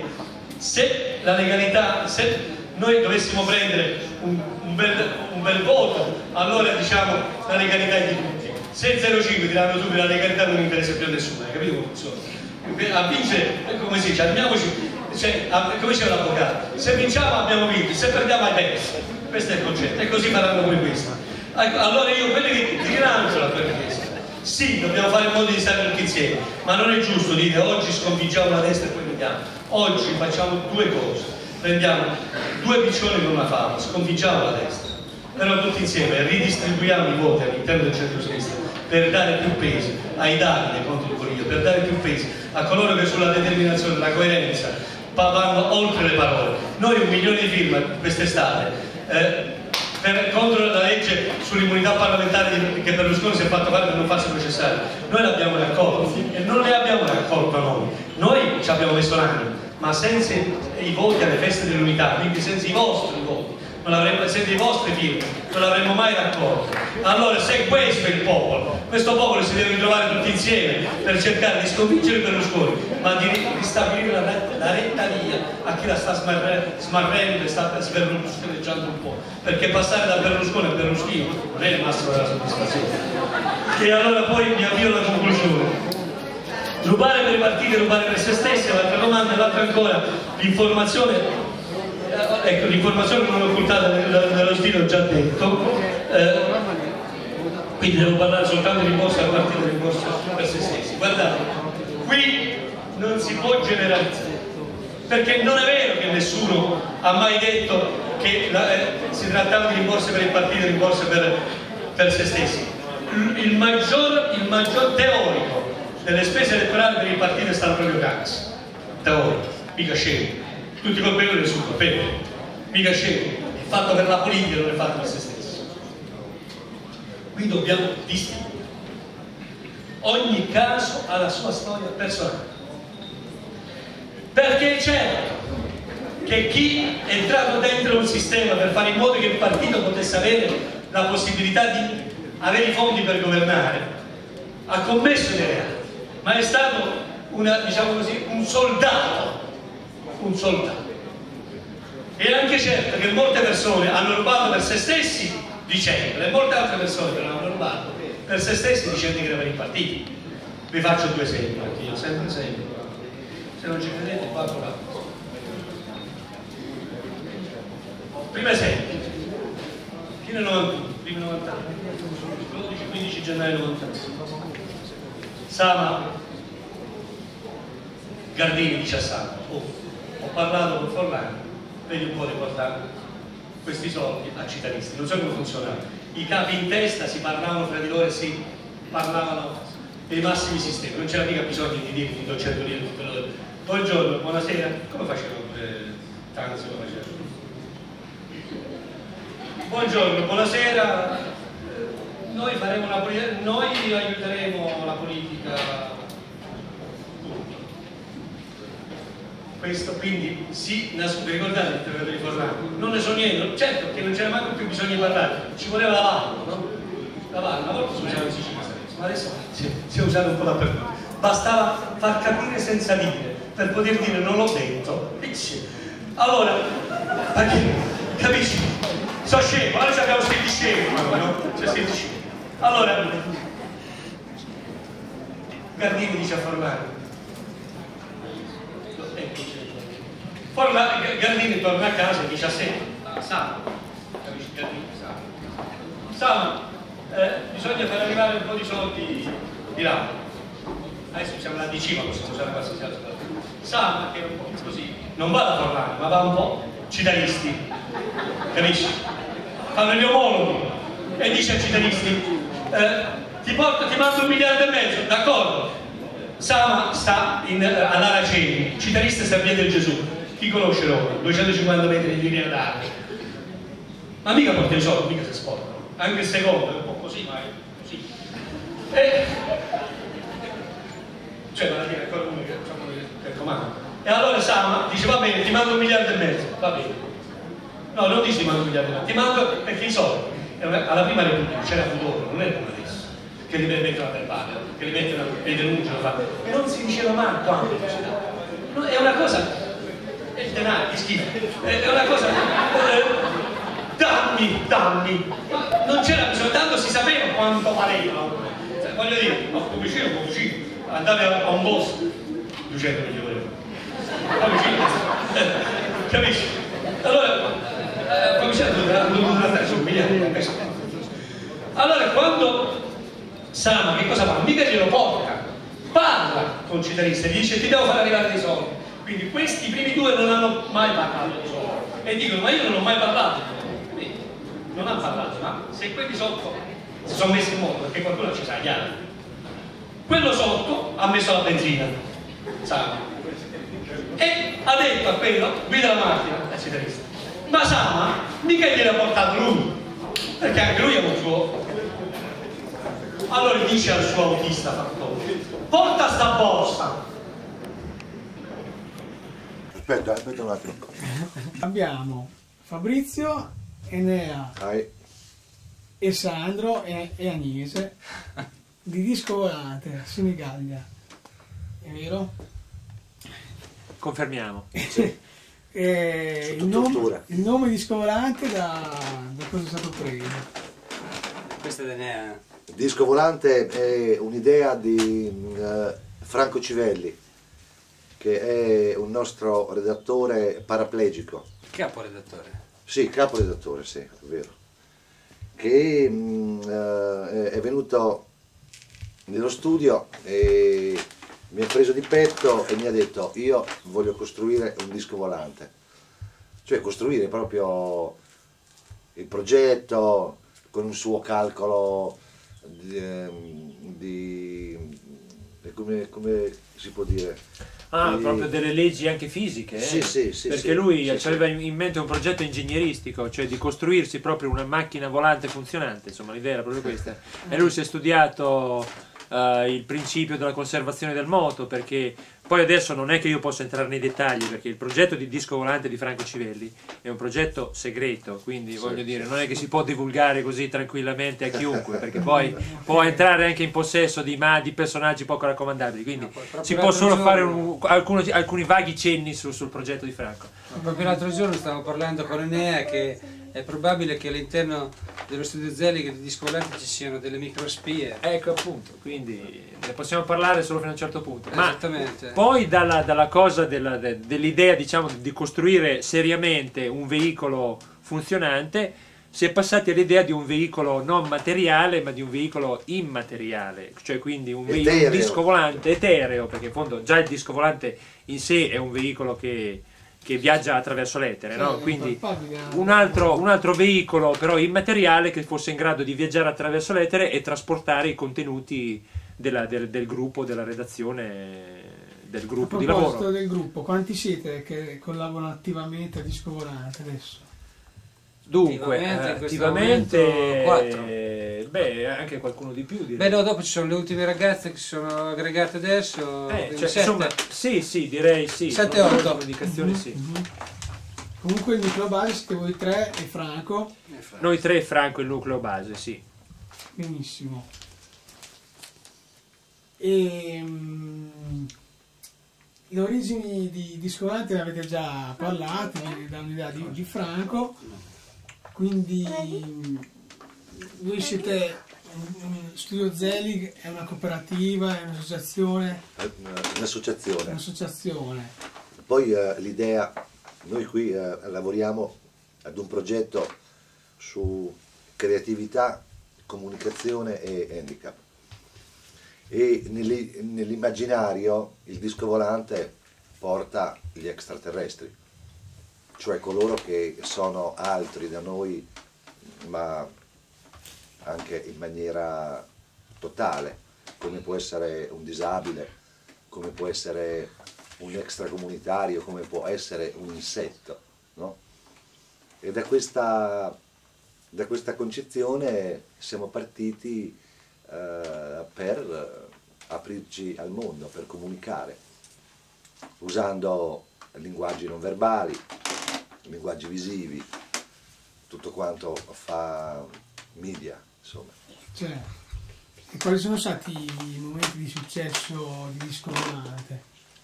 se la legalità, se noi dovessimo prendere un, un, bel, un bel voto, allora diciamo la legalità è di tutti. Se il zero virgola cinque diranno subito la legalità non interessa più a nessuno, hai capito come funziona? A vincere, come si dice, andiamoci, cioè, come diceva l'avvocato, se vinciamo abbiamo vinto, se perdiamo hai perso. Questo è il concetto, e così faranno pure questo. Allora io quelli che ti rilancio la tua richiesta. Sì, dobbiamo fare in modo di stare tutti insieme, ma non è giusto dire oggi sconfiggiamo la destra e poi vediamo. Oggi facciamo due cose, prendiamo due piccioni con una fava, sconfiggiamo la destra, però tutti insieme ridistribuiamo i voti all'interno del centro-sinistra per dare più peso ai dati contro il Coniglio, per dare più peso a coloro che sulla determinazione, la coerenza vanno oltre le parole. Noi un milione di firme quest'estate eh, per, contro la legge sull'immunità parlamentare che Berlusconi si è fatto fare per non farsi processare, noi l'abbiamo raccolto e non le abbiamo raccolto noi, noi ci abbiamo messo l'animo, ma senza i voti alle feste dell'unità, quindi senza i vostri voti, non avremmo, senza i vostri firme, non l'avremmo mai raccolto. Allora se questo è il popolo, questo popolo si deve ritrovare tutti insieme per cercare di sconfiggere Berlusconi, ma di ristabilire la, la retta via a chi la sta smarrendo e sta sberlusconeggiando un po', perché passare da Berlusconi a Berlusconi non è il massimo della soddisfazione. E allora poi mi avvio alla conclusione. Rubare per i partiti, rubare per se stessi, l'altra domanda, e l'altra ancora, l'informazione. Ecco, l'informazione non occultata nello stile ho già detto, eh, quindi devo parlare soltanto di rimborso al partito e rimborso per se stessi. Guardate, qui non si può generalizzare, perché non è vero che nessuno ha mai detto che la, eh, si trattava di rimborsi per il partito e rimborsi per, per se stessi. Il maggior, il maggior teorico delle spese elettorali per il partito è stato proprio Craxi, teorico, mica scemo. Tutti i colpevoli sono colpevoli, mica scemo, è fatto per la politica, non è fatto per se stesso. Qui dobbiamo distinguere. Ogni caso ha la sua storia personale. Perché è certo che chi è entrato dentro un sistema per fare in modo che il partito potesse avere la possibilità di avere i fondi per governare ha commesso dei reati. ma è stato una, diciamo così, un soldato, un soldato. E anche certo che molte persone hanno rubato per se stessi dicendo, e molte altre persone che non hanno rubato per se stessi dicendo che erano partiti. Vi faccio due esempi, perché io sempre esempio. Se non ci credete, qua qua. Primo esempio, fine novantuno, primi novanta anni, dodici quindici gennaio novantuno. Sama Gardini dice a Sama, oh, ho parlato con Forlani, vedi un po' di portare questi soldi a cittadini. Non so come funzionava. I capi in testa si parlavano fra di loro e si parlavano dei massimi sistemi, non c'era mica bisogno di dire di docente di tutto loro. Buongiorno, buonasera, come facevano eh, tanto come facevano? Buongiorno, buonasera, noi faremo una politica, noi aiuteremo la politica. Questo quindi si nasconde, ricordate l'intervento di Forlani? Non ne so niente, certo che non c'era manco più bisogno di parlare, ci voleva lavarlo, no? Lavarlo, una volta si usava in Sicilia, ma adesso si, si è usato un po' dappertutto. Bastava far capire senza dire, per poter dire non l'ho detto. Allora, perché, capisci? Sono scemo, allora abbiamo scritto scemo, no? C'è scritto scemo. Allora, Gardini dice a Forlani, Forlani, Gardini torna a casa e dice a sé, ah, Sama, capisci Gardini, Sama, Sama, eh, bisogna far arrivare un po' di soldi di là. Adesso siamo alla D C, ma possiamo usare qualsiasi altro. Sama, che è un po' così, non va da Forlani, ma va un po' citaristi, capisci? Fanno gli omologhi e dice ai citaristi, eh, ti, porto, ti mando un miliardo e mezzo, d'accordo? Sama sta in, uh, all'Araceni, citarista sta a Via del Gesù. Chi conosce Roma? duecentocinquanta metri di linea d'arte. Ma mica porta i soldi, mica si sporcano. Anche il secondo è un po' così, ma è così. E... cioè, vale a dire, ancora uno che, che comanda. E allora Sama dice, va bene, ti mando un miliardo e mezzo, va bene. No, non dici ti mando un miliardo e mezzo, ti mando perché i soldi. Alla prima Repubblica c'era futuro, non è come adesso, che li mettono a verbale, che li mettono e denunciano, fanno. E non si diceva mai quanto. No, è una cosa... è il denaro, che schifo, è una cosa, eh, dammi, dammi, non c'era bisogno, tanto si sapeva quanto valeva, cioè, voglio dire, ma un vicino, un vicino, andate a un boss, duecento milioni di euro, un vicino, capisci? Allora, eh, come c'è dovuto andare su un miliardo, allora quando Sama che cosa fa? Mica glielo porta, parla con cittadini, gli dice ti devo far arrivare dei soldi. Quindi questi primi due non hanno mai parlato di soldi e dicono ma io non ho mai parlato, quindi non hanno parlato, ma se quelli sotto si sono messi in moto perché qualcuno ci sa chiaro, quello sotto ha messo la benzina, Sama, e ha detto a quello guida la macchina, è citarista, ma Sama mica gliel'ha portato lui, perché anche lui ha un suo. Allora dice al suo autista fattore, porta sta borsa. Aspetta, aspetta un attimo. Abbiamo Fabrizio, Enea Dai. e Sandro e, e Agnese di Disco Volante, Senigallia. È vero? Confermiamo. Sì. E il, nome, il nome Disco Volante da, da cosa è stato preso? Questa è Enea. Disco Volante è un'idea di uh, Franco Civelli, che è un nostro redattore paraplegico. Caporedattore. Sì, caporedattore, sì, è vero. Che mh, uh, è venuto nello studio e mi ha preso di petto e mi ha detto io voglio costruire un disco volante. Cioè costruire proprio il progetto con un suo calcolo di... di come, come si può dire? Ah, di... proprio delle leggi anche fisiche, eh? Sì, sì, sì. Perché sì, lui sì, aveva sì. in mente un progetto ingegneristico, cioè di costruirsi proprio una macchina volante funzionante, insomma l'idea era proprio questa. E lui si è studiato uh, il principio della conservazione del moto, perché poi adesso non è che io possa entrare nei dettagli, perché il progetto di disco volante di Franco Civelli è un progetto segreto, quindi sì, voglio dire, non è che si può divulgare così tranquillamente a chiunque, perché poi può entrare anche in possesso di, ma, di personaggi poco raccomandabili, quindi no, si può solo giorno... fare un, alcuni, alcuni vaghi cenni su, sul progetto di Franco. Ma proprio l'altro giorno stavo parlando con Enea che è probabile che all'interno dello studio Zelig di disco volante ci siano delle microspie. Ecco appunto, quindi ne possiamo parlare solo fino a un certo punto. Ma esattamente. Poi dalla, dalla cosa della, de, dell'idea, diciamo, di costruire seriamente un veicolo funzionante, si è passati all'idea di un veicolo non materiale ma di un veicolo immateriale, cioè quindi un, veicolo, un disco volante etereo, perché in fondo già il disco volante in sé è un veicolo che che viaggia attraverso l'etere, no? Quindi un altro, un altro veicolo però immateriale che fosse in grado di viaggiare attraverso l'etere e trasportare i contenuti della, del, del gruppo, della redazione, del gruppo di lavoro. A proposito del gruppo, quanti siete che collaborano attivamente a Disco Volante adesso? Dunque, attivamente quattro. Beh, anche qualcuno di più direi. Beh no, dopo ci sono le ultime ragazze che si sono aggregate adesso. Eh, cioè, insomma, sì, sì, direi sì. sette otto. Indicazioni sì. Mm-hmm. Comunque il nucleo base siete voi tre e Franco. e Franco. Noi tre e Franco il nucleo base, sì. Benissimo. E um, le origini di Disco Volante ne avete già parlato, da un'idea di, di Franco. Quindi voi siete Studio Zelig, è una cooperativa, è un'associazione? Un'associazione. Un'associazione. Poi eh, l'idea, noi qui eh, lavoriamo ad un progetto su creatività, comunicazione e handicap. E nell'immaginario il disco volante porta gli extraterrestri, cioè coloro che sono altri da noi ma anche in maniera totale, come può essere un disabile, come può essere un extracomunitario, come può essere un insetto, no? E da questa, da questa concezione siamo partiti eh, per aprirci al mondo, per comunicare, usando linguaggi non verbali, linguaggi visivi, tutto quanto fa media, insomma. Cioè, e quali sono stati i momenti di successo di Disco Volante?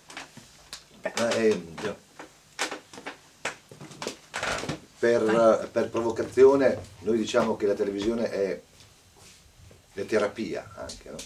Eh, per, per provocazione noi diciamo che la televisione è, è terapia anche, no?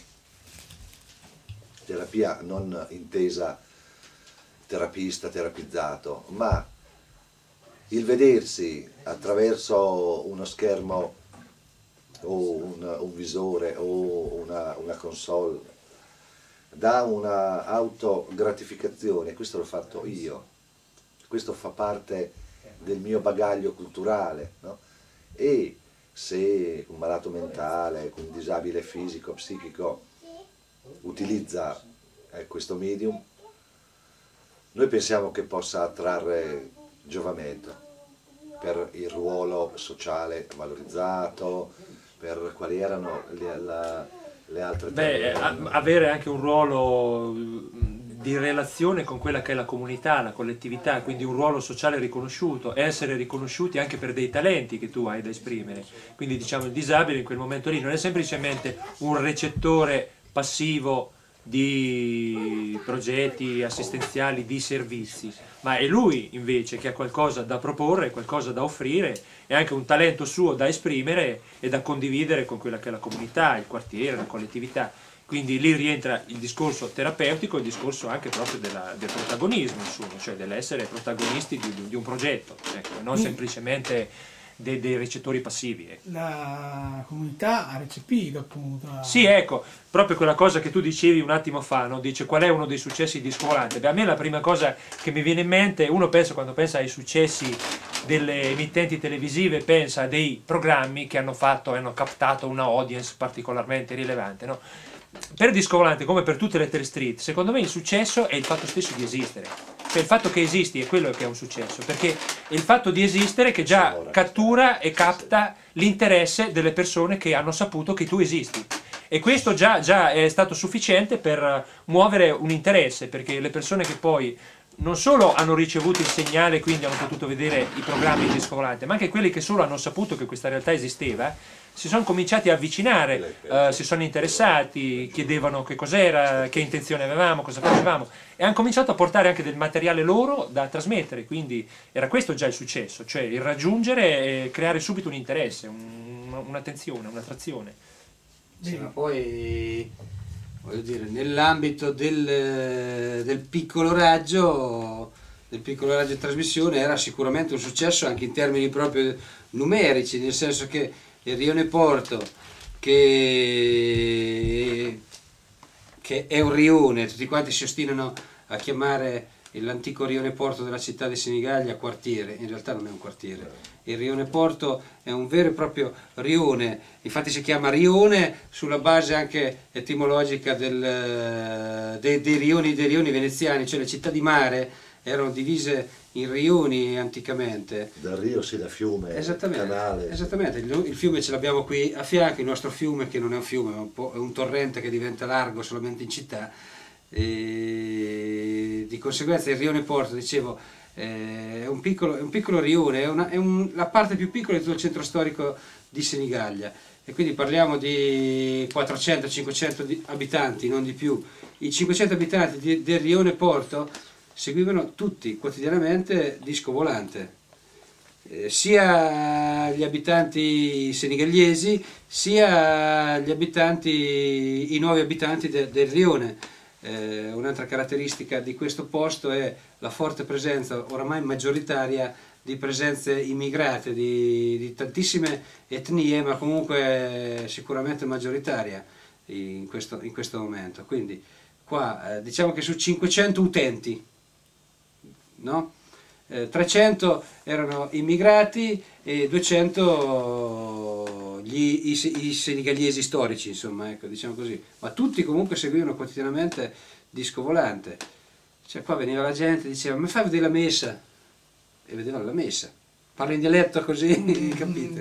Terapia non intesa terapista, terapizzato, ma il vedersi attraverso uno schermo o un, un visore o una, una console dà una autogratificazione. Questo l'ho fatto io, questo fa parte del mio bagaglio culturale, no? E se un malato mentale, un disabile fisico, psichico utilizza eh, questo medium, noi pensiamo che possa attrarre giovamento per il ruolo sociale valorizzato, per quali erano le, la, le altre... Beh, avere anche un ruolo di relazione con quella che è la comunità, la collettività, quindi un ruolo sociale riconosciuto, essere riconosciuti anche per dei talenti che tu hai da esprimere. Quindi diciamo il disabile in quel momento lì non è semplicemente un recettore passivo di progetti assistenziali, di servizi, ma è lui invece che ha qualcosa da proporre, qualcosa da offrire e anche un talento suo da esprimere e da condividere con quella che è la comunità, il quartiere, la collettività. Quindi lì rientra il discorso terapeutico, il discorso anche proprio della, del protagonismo, insomma, cioè dell'essere protagonisti di, di un progetto, ecco, non semplicemente dei, dei recettori passivi. Ecco. La comunità ha recepito appunto. La... Sì, ecco, proprio quella cosa che tu dicevi un attimo fa, no? Dice qual è uno dei successi di Disco Volante? Beh, a me la prima cosa che mi viene in mente, uno pensa quando pensa ai successi delle emittenti televisive, pensa a dei programmi che hanno fatto, hanno captato una audience particolarmente rilevante, no? Per Disco Volante, come per tutte le telestreet, secondo me il successo è il fatto stesso di esistere. Cioè il fatto che esisti è quello che è un successo, perché è il fatto di esistere che già cattura e capta l'interesse delle persone che hanno saputo che tu esisti. E questo già, già è stato sufficiente per muovere un interesse, perché le persone che poi non solo hanno ricevuto il segnale, quindi hanno potuto vedere i programmi di Disco Volante, ma anche quelli che solo hanno saputo che questa realtà esisteva, si sono cominciati a avvicinare, eh, si sono interessati, chiedevano che cos'era, che intenzione avevamo, cosa facevamo, e hanno cominciato a portare anche del materiale loro da trasmettere, quindi era questo già il successo, cioè il raggiungere e creare subito un interesse, un, un'attenzione, un'attrazione. Sì, ma poi voglio dire, nell'ambito del, del piccolo raggio, del piccolo raggio di trasmissione era sicuramente un successo anche in termini proprio numerici, nel senso che il Rione Porto, che, che è un rione, tutti quanti si ostinano a chiamare l'antico Rione Porto della città di Senigallia quartiere, in realtà non è un quartiere. Il Rione Porto è un vero e proprio rione, infatti si chiama rione sulla base anche etimologica del, dei, dei, rioni, dei rioni veneziani, cioè le città di mare erano divise in rioni anticamente. Dal rio sì, da fiume, esattamente, canale. Esattamente, il, il fiume ce l'abbiamo qui a fianco, il nostro fiume che non è un fiume, è un, po', è un torrente che diventa largo solamente in città, e di conseguenza il Rione Porto, dicevo, è un piccolo, è un piccolo rione, è, una, è un, la parte più piccola di tutto il centro storico di Senigallia, e quindi parliamo di quattrocento cinquecento abitanti, non di più. I cinquecento abitanti di, del Rione Porto seguivano tutti quotidianamente Disco Volante, eh, sia gli abitanti senigallesi sia gli abitanti, i nuovi abitanti de, del rione. Eh, un'altra caratteristica di questo posto è la forte presenza oramai maggioritaria di presenze immigrate di, di tantissime etnie, ma comunque sicuramente maggioritaria in questo, in questo momento. Quindi qua eh, diciamo che su cinquecento utenti, no? eh, trecento erano immigrati e duecento gli, i, i senigallesi storici, insomma, ecco, diciamo così, ma tutti comunque seguivano quotidianamente Disco Volante. Cioè qua veniva la gente e diceva: ma fai vedere la messa? E vedevano la messa, parlo in dialetto così, capite?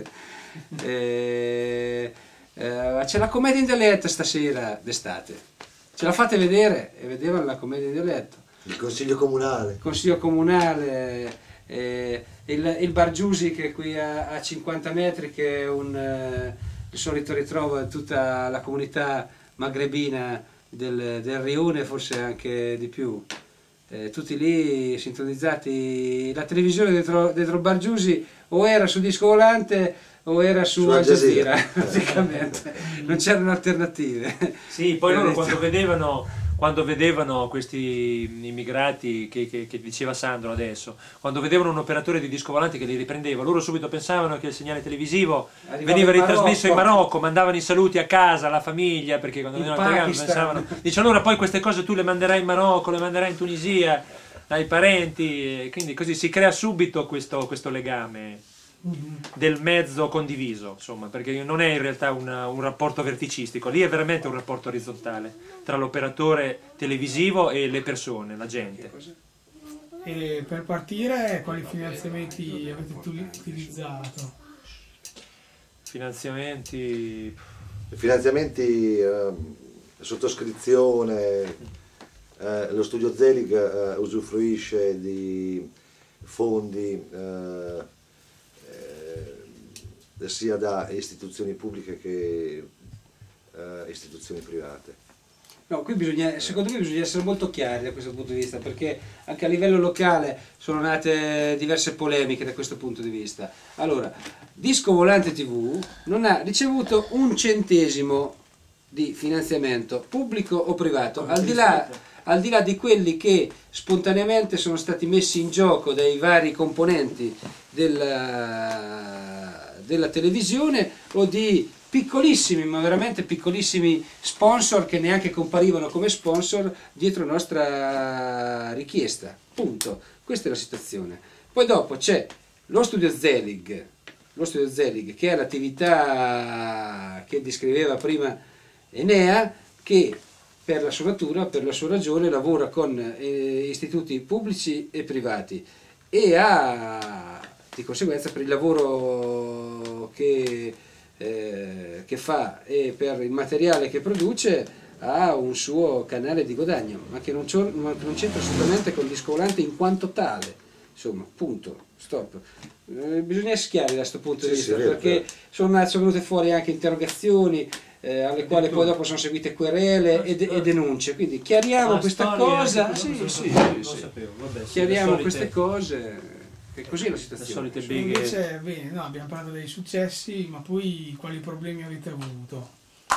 Eh, eh, c'è la commedia in dialetto stasera d'estate, ce la fate vedere? E vedevano la commedia in dialetto. Il consiglio comunale. Il consiglio comunale, eh, il, il Bar Giusi che è qui a, a cinquanta metri, che è un, eh, il solito ritrovo di tutta la comunità magrebina del, del rione, forse anche di più. Eh, tutti lì sintonizzati, la televisione dentro, dentro Bar Giusi o era su Disco Volante o era su, su Al Jazeera, praticamente, non c'erano alternative. Sì, poi loro quando vedevano, quando vedevano questi immigrati che, che, che diceva Sandro adesso, quando vedevano un operatore di Disco Volante che li riprendeva, loro subito pensavano che il segnale televisivo Arrivava veniva in ritrasmesso in Marocco, mandavano i saluti a casa, alla famiglia, perché quando venivano al telegramma pensavano, dice allora poi queste cose tu le manderai in Marocco, le manderai in Tunisia, dai parenti, quindi così si crea subito questo, questo legame del mezzo condiviso, insomma, perché non è in realtà una, un rapporto verticistico, lì è veramente un rapporto orizzontale tra l'operatore televisivo e le persone, la gente. E per partire quali finanziamenti avete utilizzato? Finanziamenti... Finanziamenti, eh, sottoscrizione, eh, lo studio Zelig eh, usufruisce di fondi eh, sia da istituzioni pubbliche che uh, istituzioni private. No, qui bisogna, secondo me bisogna essere molto chiari da questo punto di vista, perché anche a livello locale sono nate diverse polemiche da questo punto di vista. Allora, Disco Volante tivù non ha ricevuto un centesimo di finanziamento pubblico o privato, al di là, al di là di quelli che spontaneamente sono stati messi in gioco dai vari componenti della, della televisione o di piccolissimi, ma veramente piccolissimi sponsor che neanche comparivano come sponsor dietro nostra richiesta. Punto. Questa è la situazione. Poi dopo c'è lo studio Zelig, lo studio Zelig che è l'attività che descriveva prima Enea, che per la sua natura, per la sua ragione, lavora con eh, istituti pubblici e privati e ha, di conseguenza, per il lavoro che eh, che fa e per il materiale che produce ha un suo canale di guadagno, ma che non c'entra assolutamente con il disco volante in quanto tale. Insomma, punto, stop. Eh, bisogna essere chiari da questo punto Sì, di vista, sì, vero, perché vero. sono, sono venute fuori anche interrogazioni eh, alle quali poi dopo sono seguite querele e, de- e denunce, quindi chiariamo Ah, questa storie cosa, anche, sì, non sì, sapevo, sì, non sì. sapevo, vabbè, sì, chiariamo le solite- queste cose, che così è la le situazione. solite beghe. Invece, bene, no, abbiamo parlato dei successi, ma poi quali problemi avete avuto?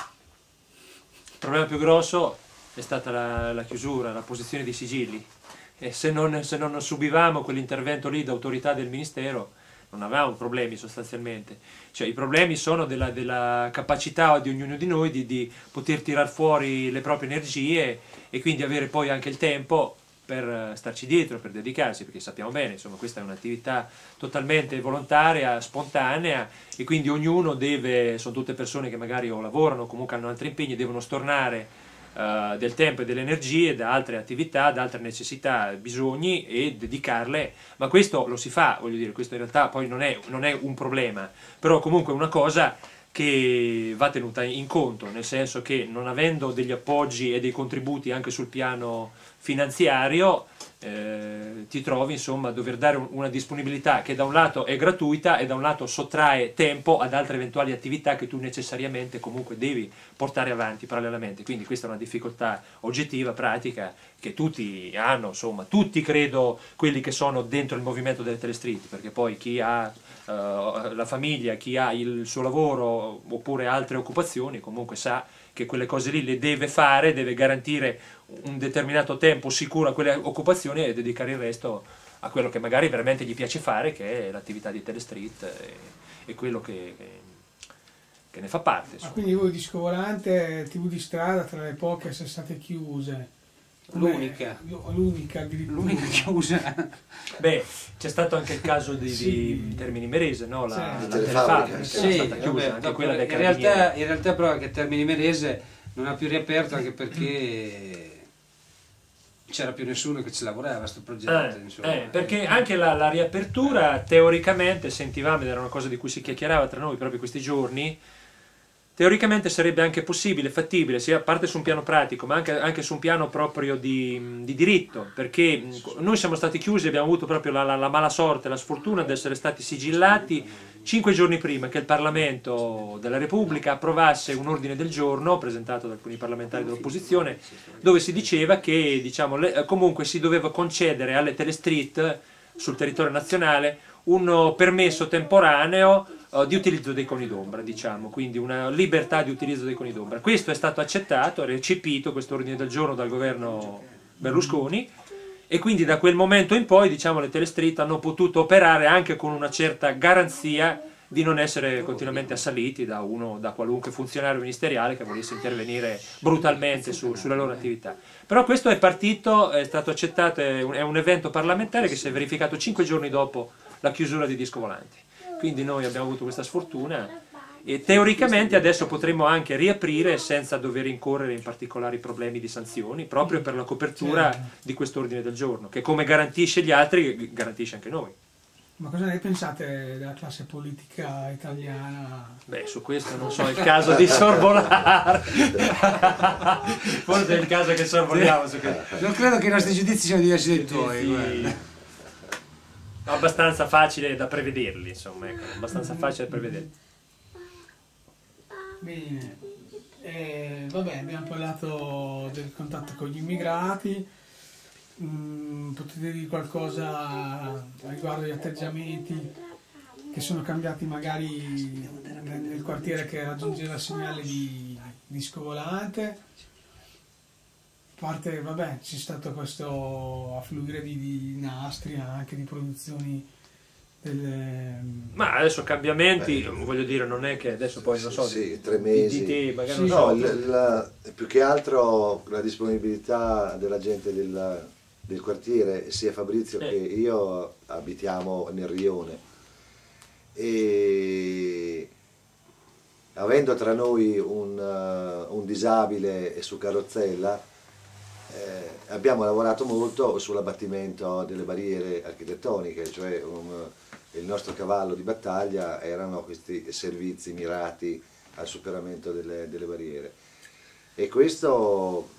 Il problema più grosso è stata la, la chiusura, la posizione dei sigilli. E se non, se non subivamo quell'intervento lì d'autorità del Ministero, non avevamo problemi sostanzialmente. Cioè, i problemi sono della, della capacità di ognuno di noi di, di poter tirar fuori le proprie energie e quindi avere poi anche il tempo per starci dietro, per dedicarsi, perché sappiamo bene, insomma, questa è un'attività totalmente volontaria, spontanea, e quindi ognuno deve, sono tutte persone che magari o lavorano o comunque hanno altri impegni, devono stornare Uh, del tempo e delle energie da altre attività, da altre necessità, bisogni, e dedicarle, ma questo lo si fa, voglio dire, questo in realtà poi non è, non è un problema, però comunque è una cosa che va tenuta in conto, nel senso che non avendo degli appoggi e dei contributi anche sul piano finanziario, eh, ti trovi insomma a dover dare un, una disponibilità che da un lato è gratuita e da un lato sottrae tempo ad altre eventuali attività che tu necessariamente comunque devi portare avanti parallelamente. Quindi questa è una difficoltà oggettiva, pratica, che tutti hanno, insomma, tutti credo quelli che sono dentro il movimento delle telestreet, perché poi chi ha uh, la famiglia, chi ha il suo lavoro oppure altre occupazioni comunque sa che quelle cose lì le deve fare, deve garantire un determinato tempo sicuro a quelle occupazioni e dedicare il resto a quello che magari veramente gli piace fare, che è l'attività di telestreet e, e quello che, che, che ne fa parte. Ma quindi voi disco volante, tivù di strada, tra le poche a essere state chiuse? L'unica. L'unica addirittura. L'unica chiusa. Beh, c'è stato anche il caso di, Sì. di Termini Merese, no? La, Sì. la Di telefabbrica, che Telefabbrica, era Sì, stata chiusa, vabbè, anche dopo, quella dei in, realtà, carabinieri. in realtà però anche Termini Merese non ha più riaperto, anche perché c'era più nessuno che ci lavorava a questo progetto. Eh, insomma. eh, perché anche la, la riapertura teoricamente, sentivamo, ed era una cosa di cui si chiacchierava tra noi proprio questi giorni, teoricamente sarebbe anche possibile, fattibile, sia a parte su un piano pratico, ma anche, anche su un piano proprio di, di diritto, perché noi siamo stati chiusi, abbiamo avuto proprio la, la, la mala sorte, la sfortuna di essere stati sigillati cinque giorni prima che il Parlamento della Repubblica approvasse un ordine del giorno presentato da alcuni parlamentari dell'opposizione, dove si diceva che, diciamo, le, comunque si doveva concedere alle telestreet sul territorio nazionale un permesso temporaneo uh, di utilizzo dei coni d'ombra, diciamo, quindi una libertà di utilizzo dei coni d'ombra. Questo è stato accettato, recepito questo ordine del giorno dal governo Berlusconi, e quindi da quel momento in poi, diciamo, le telestreet hanno potuto operare anche con una certa garanzia di non essere continuamente assaliti da uno, da qualunque funzionario ministeriale che volesse intervenire brutalmente su, sulla loro attività. Però questo è partito, è stato accettato, è un, è un evento parlamentare che si è verificato cinque giorni dopo la chiusura di Disco Volante. Quindi noi abbiamo avuto questa sfortuna e teoricamente adesso potremmo anche riaprire senza dover incorrere in particolari problemi di sanzioni, proprio per la copertura di quest'ordine del giorno, che come garantisce gli altri, garantisce anche noi. Ma cosa ne pensate della classe politica italiana? Beh, su questo non so, è il caso di sorvolare. Forse è il caso che sorvoliamo su questo. Non credo che i nostri giudizi siano diversi dai tuoi. Sì, guarda. abbastanza facile da prevederli, insomma, ecco, abbastanza facile da prevedere. Bene, eh, vabbè, abbiamo parlato del contatto con gli immigrati. Mm, potete dire qualcosa riguardo agli atteggiamenti che sono cambiati magari nel, nel quartiere che raggiungeva il segnale di Disco Volante? A parte, vabbè, c'è stato questo affluire di, di nastri, anche di produzioni delle... Ma adesso cambiamenti, Beh, voglio dire, non è che adesso poi non so, sì, sì, tre mesi. Di, di te, magari Sì, non no, so. il, la, più che altro la disponibilità della gente del, del quartiere, sia Fabrizio eh. che io abitiamo nel rione, e avendo tra noi un, uh, un disabile su carrozzella, eh, abbiamo lavorato molto sull'abbattimento delle barriere architettoniche, cioè un, il nostro cavallo di battaglia erano questi servizi mirati al superamento delle, delle barriere. E questo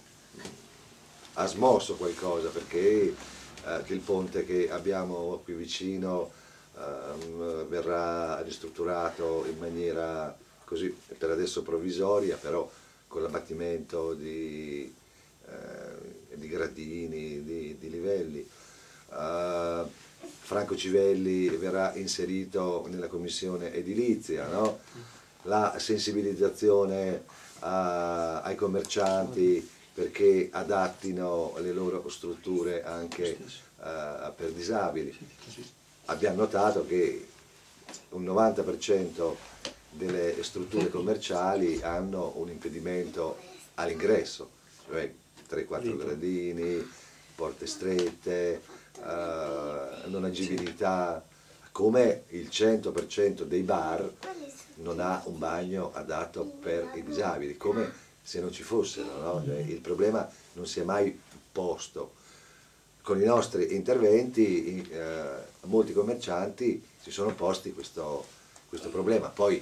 ha smosso qualcosa, perché eh, che il ponte che abbiamo qui vicino eh, verrà ristrutturato in maniera così per adesso provvisoria, però con l'abbattimento di, eh, di gradini, di, di livelli. Uh, Franco Civelli verrà inserito nella commissione edilizia, no? La sensibilizzazione a, ai commercianti perché adattino le loro strutture anche uh, per disabili. Abbiamo notato che un novanta per cento delle strutture commerciali hanno un impedimento all'ingresso, cioè tre quattro gradini, porte strette, uh, non agibilità, come il cento per cento dei bar non ha un bagno adatto per i disabili, come se non ci fossero, no? Cioè, il problema non si è mai posto. Con i nostri interventi eh, molti commercianti si sono posti questo, questo problema, poi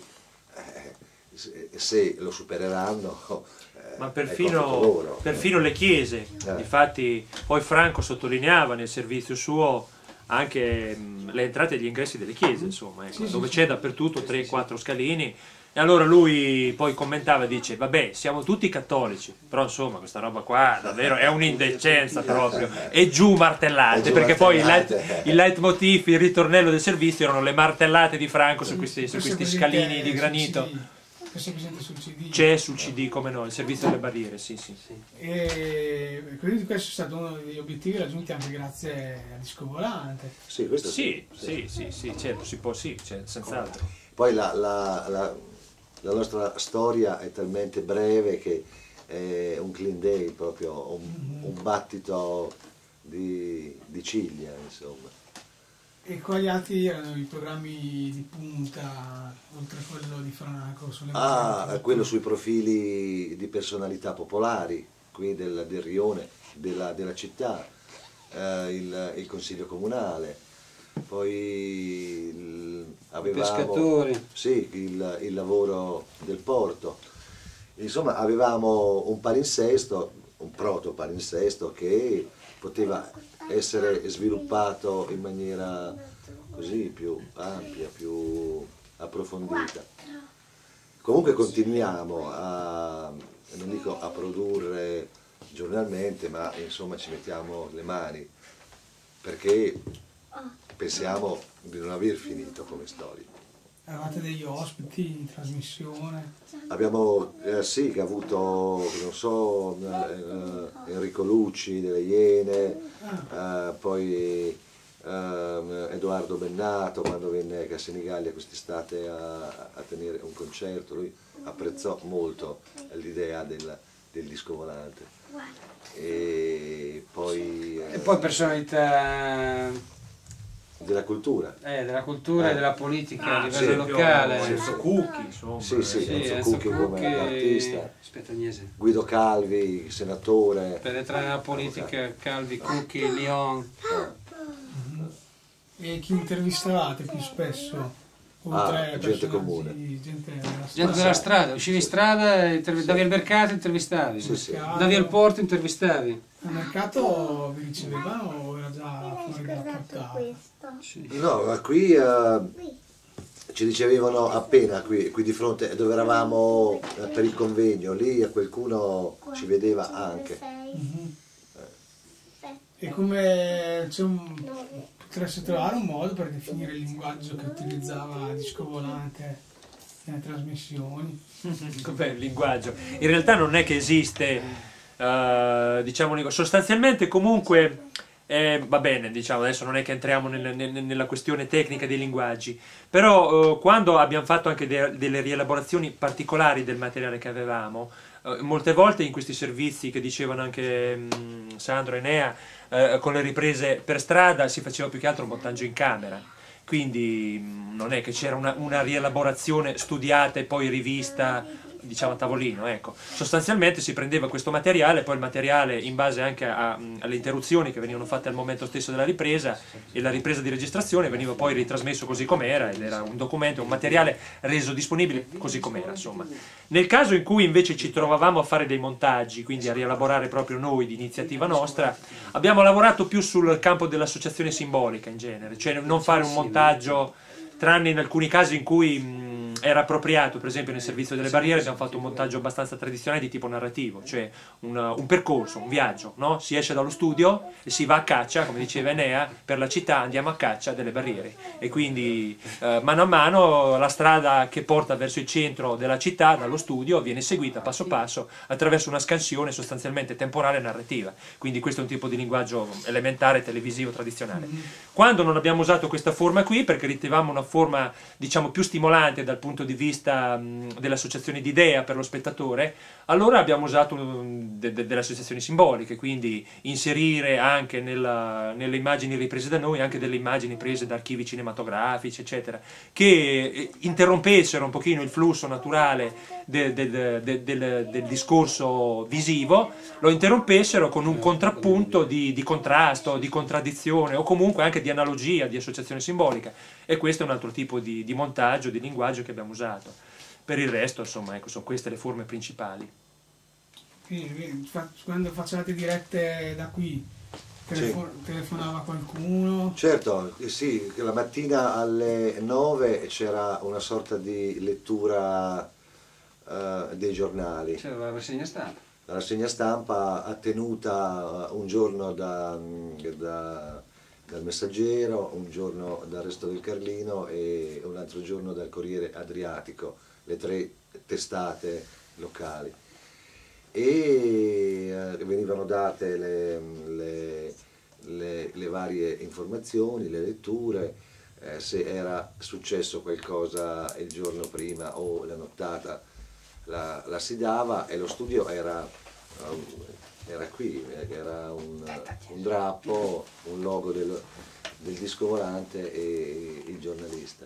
eh, se lo supereranno eh, ma perfino, perfino le chiese, eh. Difatti poi Franco sottolineava nel servizio suo anche mh, le entrate e gli ingressi delle chiese, insomma, ecco, sì, dove c'è dappertutto tre quattro scalini. E allora lui poi commentava e dice, vabbè, siamo tutti cattolici, però insomma questa roba qua davvero è un'indecenza proprio, e giù martellate, perché poi il, leit, il leitmotiv, il ritornello del servizio erano le martellate di Franco su questi, su questi scalini di granito. C'è sul C D, come no, il servizio delle barriere, sì, sì. E quindi questo è stato uno degli obiettivi raggiunti anche grazie a Disco Volante. Sì, questo sì, sì, sì, sì, sì, certo, si può, sì, senz'altro. Poi la, la, la, la nostra storia è talmente breve che è un clean day, proprio un, un battito di, di ciglia, insomma. E quali altri erano i programmi di punta, oltre a quello di Franco? Sulle ah, marche? Quello sui profili di personalità popolari, qui del, del rione, della, della città, eh, il, il consiglio comunale, poi il, avevamo pescatori. Sì, il, il lavoro del porto. Insomma, avevamo un palinsesto, un proto palinsesto che poteva essere sviluppato in maniera così più ampia, più approfondita. Comunque continuiamo a, non dico a produrre giornalmente, ma insomma ci mettiamo le mani, perché pensiamo di non aver finito come storia. Avevate degli ospiti in trasmissione? Abbiamo, eh, sì, che ha avuto, non so, eh, Enrico Lucci delle Iene, eh, poi eh, Edoardo Bennato quando venne a Senigallia quest'estate a, a tenere un concerto, lui apprezzò molto l'idea del, del disco volante. E poi, eh, e poi personalità della cultura, eh, della cultura eh. e della politica ah, a livello sì, locale. sì, Enzo Cucchi, insomma. Sì, sì, sì, Enzo Enzo Cucchi come artista, Spettagnese. Guido Calvi, senatore. Per entrare nella politica, Calvi, Cucchi, Lyon. Eh. E chi intervistavate più spesso? Oltre ah, gente comune. Gente della strada. Gente della strada, uscivi in strada, davi al mercato, intervistavi. Sì, sì. Davi al porto, intervistavi. Al mercato vi ricevevano o era già fuori dalla portata? No, ma qui uh, ci ricevevano appena qui, qui di fronte dove eravamo per il convegno, lì qualcuno ci vedeva anche. Mm-hmm. E come c'è un, potreste trovare un modo per definire il linguaggio che utilizzava Disco Volante nelle trasmissioni? Com'è il linguaggio? In realtà non è che esiste. Uh, diciamo sostanzialmente comunque eh, va bene, diciamo adesso non è che entriamo nel, nel, nella questione tecnica dei linguaggi, però uh, quando abbiamo fatto anche de delle rielaborazioni particolari del materiale che avevamo, uh, molte volte in questi servizi che dicevano anche um, Sandro e Enea, uh, con le riprese per strada si faceva più che altro montaggio in camera, quindi um, non è che c'era una, una rielaborazione studiata e poi rivista diciamo a tavolino, ecco. Sostanzialmente si prendeva questo materiale, poi il materiale in base anche a, a, alle interruzioni che venivano fatte al momento stesso della ripresa e la ripresa di registrazione veniva poi ritrasmesso così com'era, ed era un documento, un materiale reso disponibile così com'era, insomma. Nel caso in cui invece ci trovavamo a fare dei montaggi, quindi a rielaborare proprio noi di iniziativa nostra, abbiamo lavorato più sul campo dell'associazione simbolica in genere, cioè non fare un montaggio, tranne in alcuni casi in cui mh, era appropriato, per esempio nel servizio delle barriere abbiamo fatto un montaggio abbastanza tradizionale di tipo narrativo, cioè un, un percorso, un viaggio, no? Si esce dallo studio e si va a caccia, come diceva Enea, per la città andiamo a caccia delle barriere e quindi eh, mano a mano la strada che porta verso il centro della città dallo studio viene seguita passo passo attraverso una scansione sostanzialmente temporale e narrativa, quindi questo è un tipo di linguaggio elementare, televisivo, tradizionale. Quando non abbiamo usato questa forma qui, perché ritenevamo una forma diciamo più stimolante dal punto di vista dell'associazione di idea per lo spettatore, allora abbiamo usato de de delle associazioni simboliche, quindi inserire anche nella, nelle immagini riprese da noi anche delle immagini prese da archivi cinematografici eccetera, che interrompessero un pochino il flusso naturale de de de de del, del discorso visivo, lo interrompessero con un contrappunto di, di contrasto, di contraddizione o comunque anche di analogia, di associazione simbolica, e questo è un altro tipo di, di montaggio, di linguaggio che abbiamo usato. Per il resto, insomma, ecco, sono queste le forme principali. Quindi, quando facevate dirette da qui, telefo sì. telefonava qualcuno? Certo, sì, la mattina alle nove c'era una sorta di lettura uh, dei giornali. C'era la rassegna stampa. La rassegna stampa attenuta un giorno da, da, dal Messaggero, un giorno dal Resto del Carlino e un altro giorno dal Corriere Adriatico, le tre testate locali. E eh, venivano date le, le, le, le varie informazioni, le letture, eh, se era successo qualcosa il giorno prima o la nottata la, la si dava, e lo studio era, era qui, era un, un drappo, un logo del, del disco volante e il giornalista.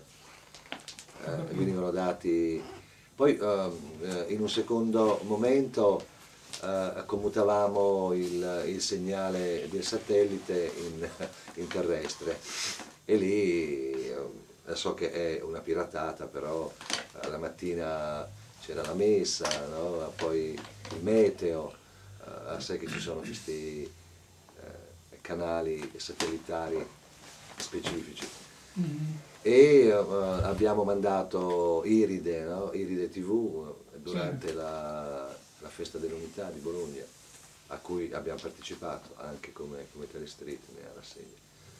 Eh, venivano dati, poi eh, in un secondo momento eh, commutavamo il, il segnale del satellite in, in terrestre, e lì eh, so che è una piratata, però eh, la mattina c'era la messa, no? Poi il meteo, eh, sai che ci sono questi eh, canali satellitari specifici. Mm-hmm. E uh, abbiamo mandato Iride, no? Iride tivù durante sì. la, la festa dell'unità di Bologna, a cui abbiamo partecipato anche come, come Telestreet nella rassegna.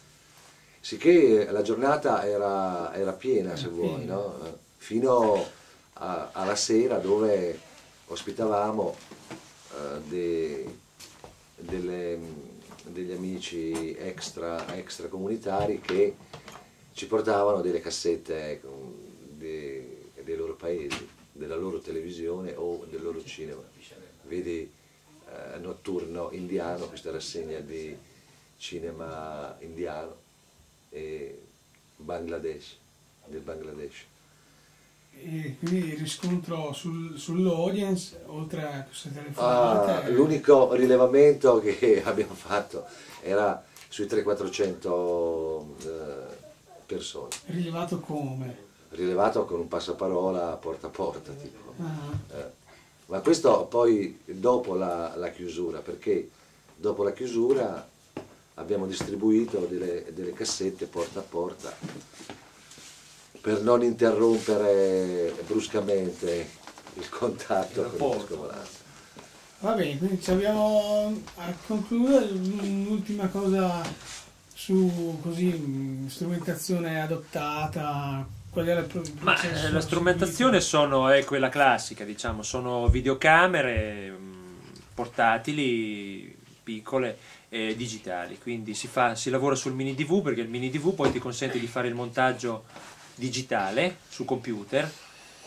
Sicché la giornata era, era piena, se vuoi, no? Fino a, alla sera, dove ospitavamo uh, de, delle, degli amici extra, extracomunitari che ci portavano delle cassette dei, dei loro paesi, della loro televisione o del loro cinema. Vedi eh, Notturno Indiano, questa rassegna di cinema indiano, e Bangladesh, del Bangladesh. E quindi il riscontro sul, sull'audience, oltre a queste telefonate? Ah, l'unico rilevamento che abbiamo fatto era sui trecento quattrocento eh, persone. Rilevato come? Rilevato con un passaparola porta a porta, tipo. Ah. Eh, ma questo poi dopo la, la chiusura, perché dopo la chiusura abbiamo distribuito delle, delle cassette porta a porta per non interrompere bruscamente il contatto il con il disco volante. Va bene, quindi abbiamo a concludere un'ultima cosa su così strumentazione adottata. Qual è il Ma eh, la strumentazione sono, è quella classica, diciamo, sono videocamere mh, portatili, piccole e digitali, quindi si, fa, si lavora sul mini D V, perché il mini D V poi ti consente di fare il montaggio digitale su computer,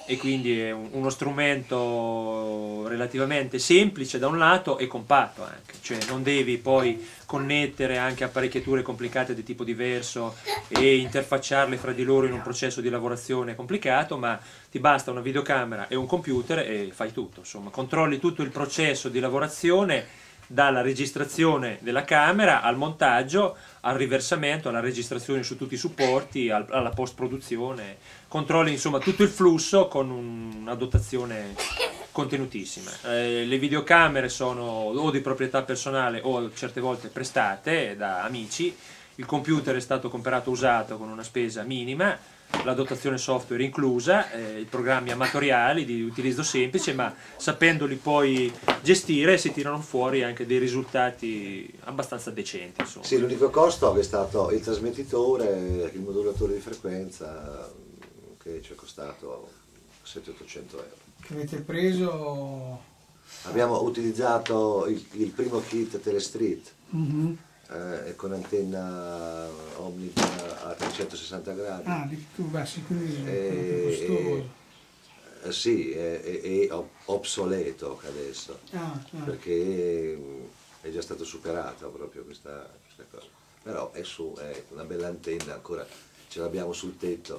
e quindi è un, uno strumento relativamente semplice da un lato e compatto anche, cioè non devi poi connettere anche apparecchiature complicate di tipo diverso e interfacciarle fra di loro in un processo di lavorazione complicato, ma ti basta una videocamera e un computer e fai tutto, insomma, controlli tutto il processo di lavorazione dalla registrazione della camera al montaggio, al riversamento, alla registrazione su tutti i supporti, al, alla post-produzione, controlli insomma tutto il flusso con un, una dotazione contenutissima. Eh, le videocamere sono o di proprietà personale o certe volte prestate da amici, il computer è stato comprato usato con una spesa minima, la dotazione software inclusa, eh, i programmi amatoriali di utilizzo semplice, ma sapendoli poi gestire si tirano fuori anche dei risultati abbastanza decenti. Insomma. Sì, l'unico costo è stato il trasmettitore, il modulatore di frequenza, che ci è costato settecento ottocento euro. Che avete preso? Abbiamo utilizzato il, il primo kit Telestreet. Mm-hmm. Eh, con antenna Omni a trecentosessanta gradi. Ah, di tu, beh, sì, quindi e, è costoso. Eh, sì, è, è, è obsoleto adesso, Ah, ah. perché è già stato superato proprio questa, questa cosa. Però è su, è una bella antenna, ancora ce l'abbiamo sul tetto,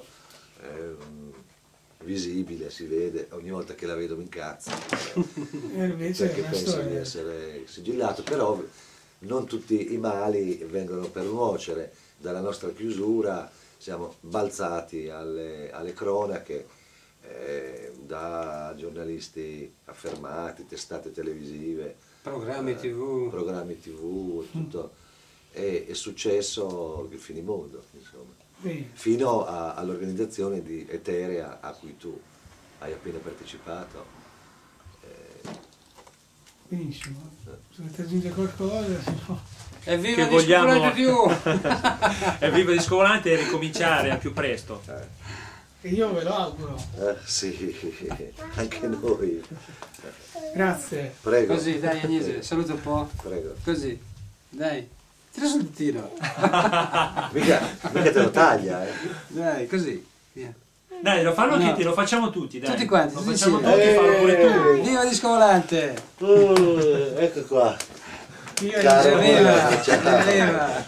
è, visibile, si vede, ogni volta che la vedo mi incazzo, E invece perché penso storia. di essere sigillato, però non tutti i mali vengono per nuocere. Dalla nostra chiusura siamo balzati alle, alle cronache, eh, da giornalisti affermati, testate televisive, Programmi eh, tv. programmi tv, tutto. E è successo il finimondo, insomma, Sì. fino all'organizzazione di Eterea a cui tu hai appena partecipato. Benissimo. Se volete aggiungere qualcosa, se no. Evviva Che Disco vogliamo- Volante tivù! Evviva Disco Volante e ricominciare al più presto. E io ve lo auguro. Eh, sì, anche noi. Grazie. Prego. Così, dai Agnese, saluta un po'. Prego. Così, dai. Tira sul ditino. Mica, mica te lo taglia, eh. Dai, così. Via. Dai, lo fanno No. tutti, lo facciamo tutti, dai. Tutti quanti, Lo tutti facciamo insieme. tutti, fallo pure tu. Viva Disco Volante! Uh, ecco qua. Io Caro, Evviva! ciao. Evviva!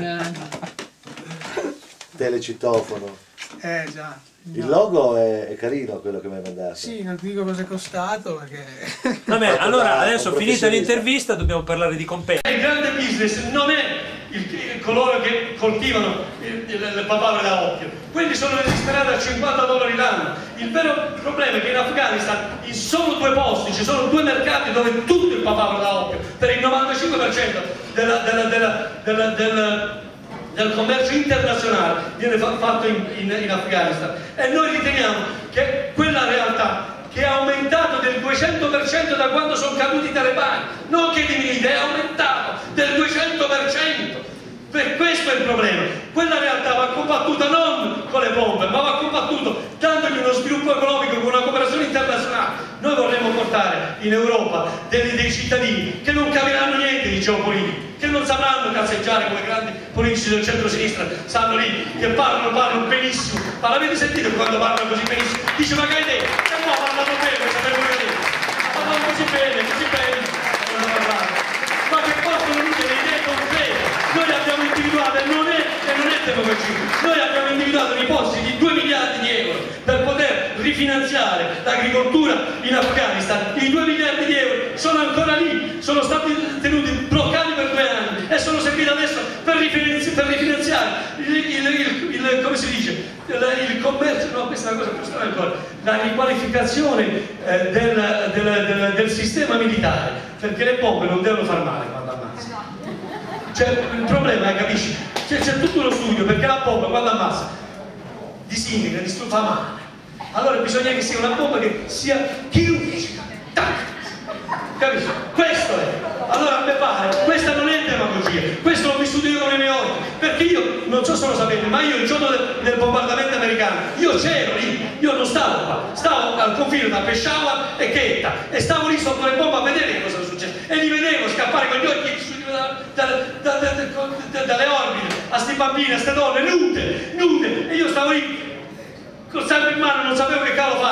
Telecitofono. Eh già. Il No. logo è, è carino, quello che mi hai mandato. Sì, non ti dico cosa è costato perché. Vabbè, Fatto allora da adesso un finita professionista. l'intervista dobbiamo parlare di compensi. Il grande business non è il, il- coloro che coltivano il, il, il papavero da occhio, quelli sono registrati a cinquanta dollari l'anno. Il vero problema è che in Afghanistan in solo due posti ci sono due mercati dove tutto il papavero da occhio, per il novantacinque per cento della, della, della, della, della, del commercio internazionale viene fa- fatto in, in, in Afghanistan, e noi riteniamo che quella realtà che è aumentato del duecento per cento da quando sono caduti i talebani, non che diminuito, è aumentato del duecento per cento. Per questo è il problema. Quella realtà va combattuta non con le bombe, ma va combattuto dandogli uno sviluppo economico con una cooperazione internazionale. Noi vorremmo portare in Europa dei, dei cittadini che non capiranno niente di geopolitica, che non sapranno cazzeggiare come grandi politici del centro-sinistra, stanno lì, che parlano, parlano benissimo. Ma l'avete sentito quando parlano così benissimo? Dice, ma che hai detto? E no, parlano bene, sapevo che dire. Parlano così bene, così bene. Non ho parlato. Ma che possono dire le idee concrete? Noi abbiamo individuato, e non è, e non è demagogia, noi abbiamo individuato dei posti di due miliardi di euro per poter rifinanziare l'agricoltura in Afghanistan. I due miliardi di euro sono ancora lì, sono stati tenuti bloccati per due anni e sono serviti adesso per, rifinanzi per rifinanziare il, il, il, il, come si dice, il, il commercio, no, questa è una cosa più strana ancora, la riqualificazione eh, del, del, del, del sistema militare, perché le bombe non devono far male quando ammazzano. Cioè, il problema è, capisci? C'è, c'è tutto uno studio, perché la bomba quando ammazza disintegra, distrugge male. Allora bisogna che sia una bomba che sia chirurgica. Tac! Capisci? Questo è. Allora a me pare, questa non è demagogia, questo l'ho vissuto io con i miei occhi, perché io, non so se lo sapete, ma io il giorno del, del bombardamento americano, io c'ero lì, io non stavo qua, stavo al confine tra Peshawar e Quetta, e stavo lì sotto le bombe a vedere che cosa era successo, e li vedevo scappare con gli occhi su, da, da, da, da, da, dalle orbite, a sti bambini, a ste donne, nude, nude, e io stavo lì col sangue in mano, non sapevo che cavolo farci.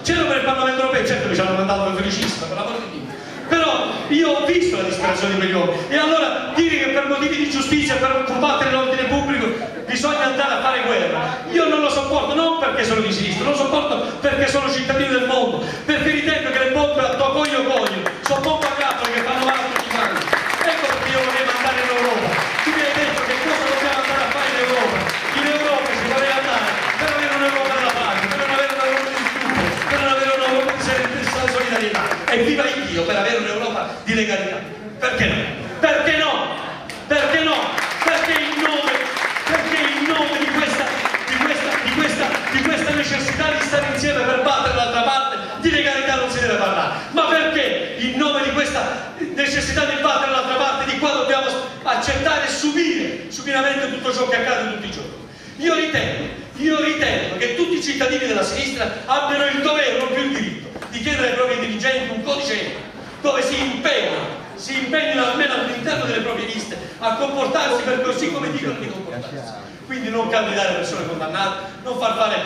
C'ero per il Parlamento europeo, certo che ci hanno mandato per felicissima, per l'amor di Dio. Però io ho visto la disperazione di quegli uomini, e allora dire che per motivi di giustizia, per combattere l'ordine pubblico bisogna andare a fare guerra, io non lo sopporto, non perché sono di sinistra, lo sopporto perché sono cittadino del mondo, perché ritengo che le bombe a Tocoglio Coglio sono bombe a cattoli che fanno male a tutti quanti. Ecco perché io volevo andare in Europa. Tu mi hai detto che cosa dobbiamo andare a fare in Europa. In Europa si voleva andare per avere un'Europa della pace, per non avere un'Europa di sviluppo, per non avere un'Europa di solidarietà. E viva Dio per avere un'Europa di legalità. Perché no? Perché no? Perché no? Perché in nome, perché in nome di questa, di questa, di questa, di questa necessità di stare insieme per battere l'altra parte, di legalità non si deve parlare. Ma perché in nome di questa necessità di battere l'altra parte, di qua dobbiamo accettare e subire supinamente tutto ciò che accade tutti i giorni? Io ritengo, io ritengo che tutti i cittadini della sinistra abbiano il dovere, non più il diritto, di chiedere ai propri dirigenti un codice etico dove si impegnano, si impegnano almeno all'interno delle proprie liste a comportarsi per così come dicono di comportarsi. Quindi non candidare persone condannate, non far fare,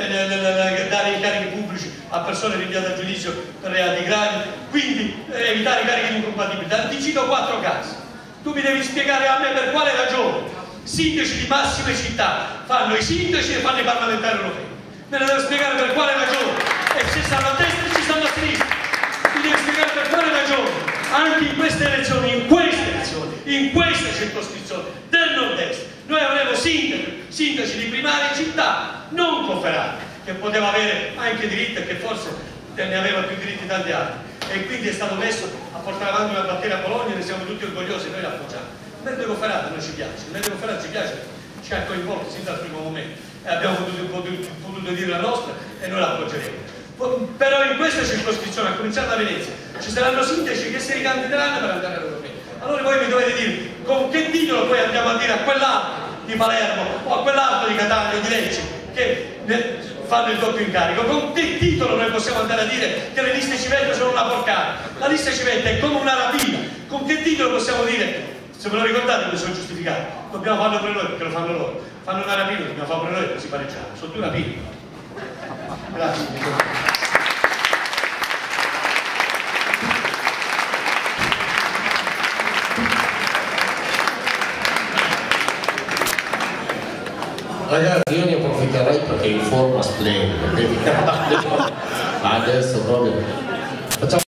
eh, dare incarichi pubblici a persone rinviate a giudizio per reati gravi, quindi eh, evitare carichi di incompatibilità. Ti cito quattro casi. Tu mi devi spiegare a me per quale ragione sindaci di massime città fanno i sindaci e fanno i parlamentari europei. Me ne devo spiegare per quale ragione. E se stanno a destra e ci stanno a sinistra. Mi devi spiegare per quale ragione. Anche in queste elezioni, in queste elezioni, in queste circoscrizioni del nord-est, noi avremo sindaci, sindaci di primarie città, non Cofferati, che poteva avere anche diritti e che forse ne aveva più diritti di tanti altri. E quindi è stato messo a portare avanti una battaglia a Bologna e ne siamo tutti orgogliosi e noi la appoggiamo. Mentre Cofferati non ci piace, mentre Cofferati ci piace, ci ha coinvolto sin dal primo momento e abbiamo potuto, potuto, potuto dire la nostra e noi la appoggeremo. Però in questa circoscrizione, a cominciare da Venezia, ci saranno sindaci che si ricandideranno per andare all'europeo. Allora voi mi dovete dire con che titolo poi andiamo a dire a quell'altro di Palermo o a quell'altro di Catania o di Lecce che fanno il doppio incarico, con che titolo noi possiamo andare a dire che le liste civette sono una porcata? La lista civette è come una rapina. Con che titolo possiamo dire? Se ve lo ricordate come sono giustificati, dobbiamo farlo per noi perché lo fanno loro. Fanno una rapina, dobbiamo farlo per noi così pareggiamo. Sono due rapine. Grazie. Ragazzi, io ne approfitterei perché in forma splendida, adesso proprio facciamo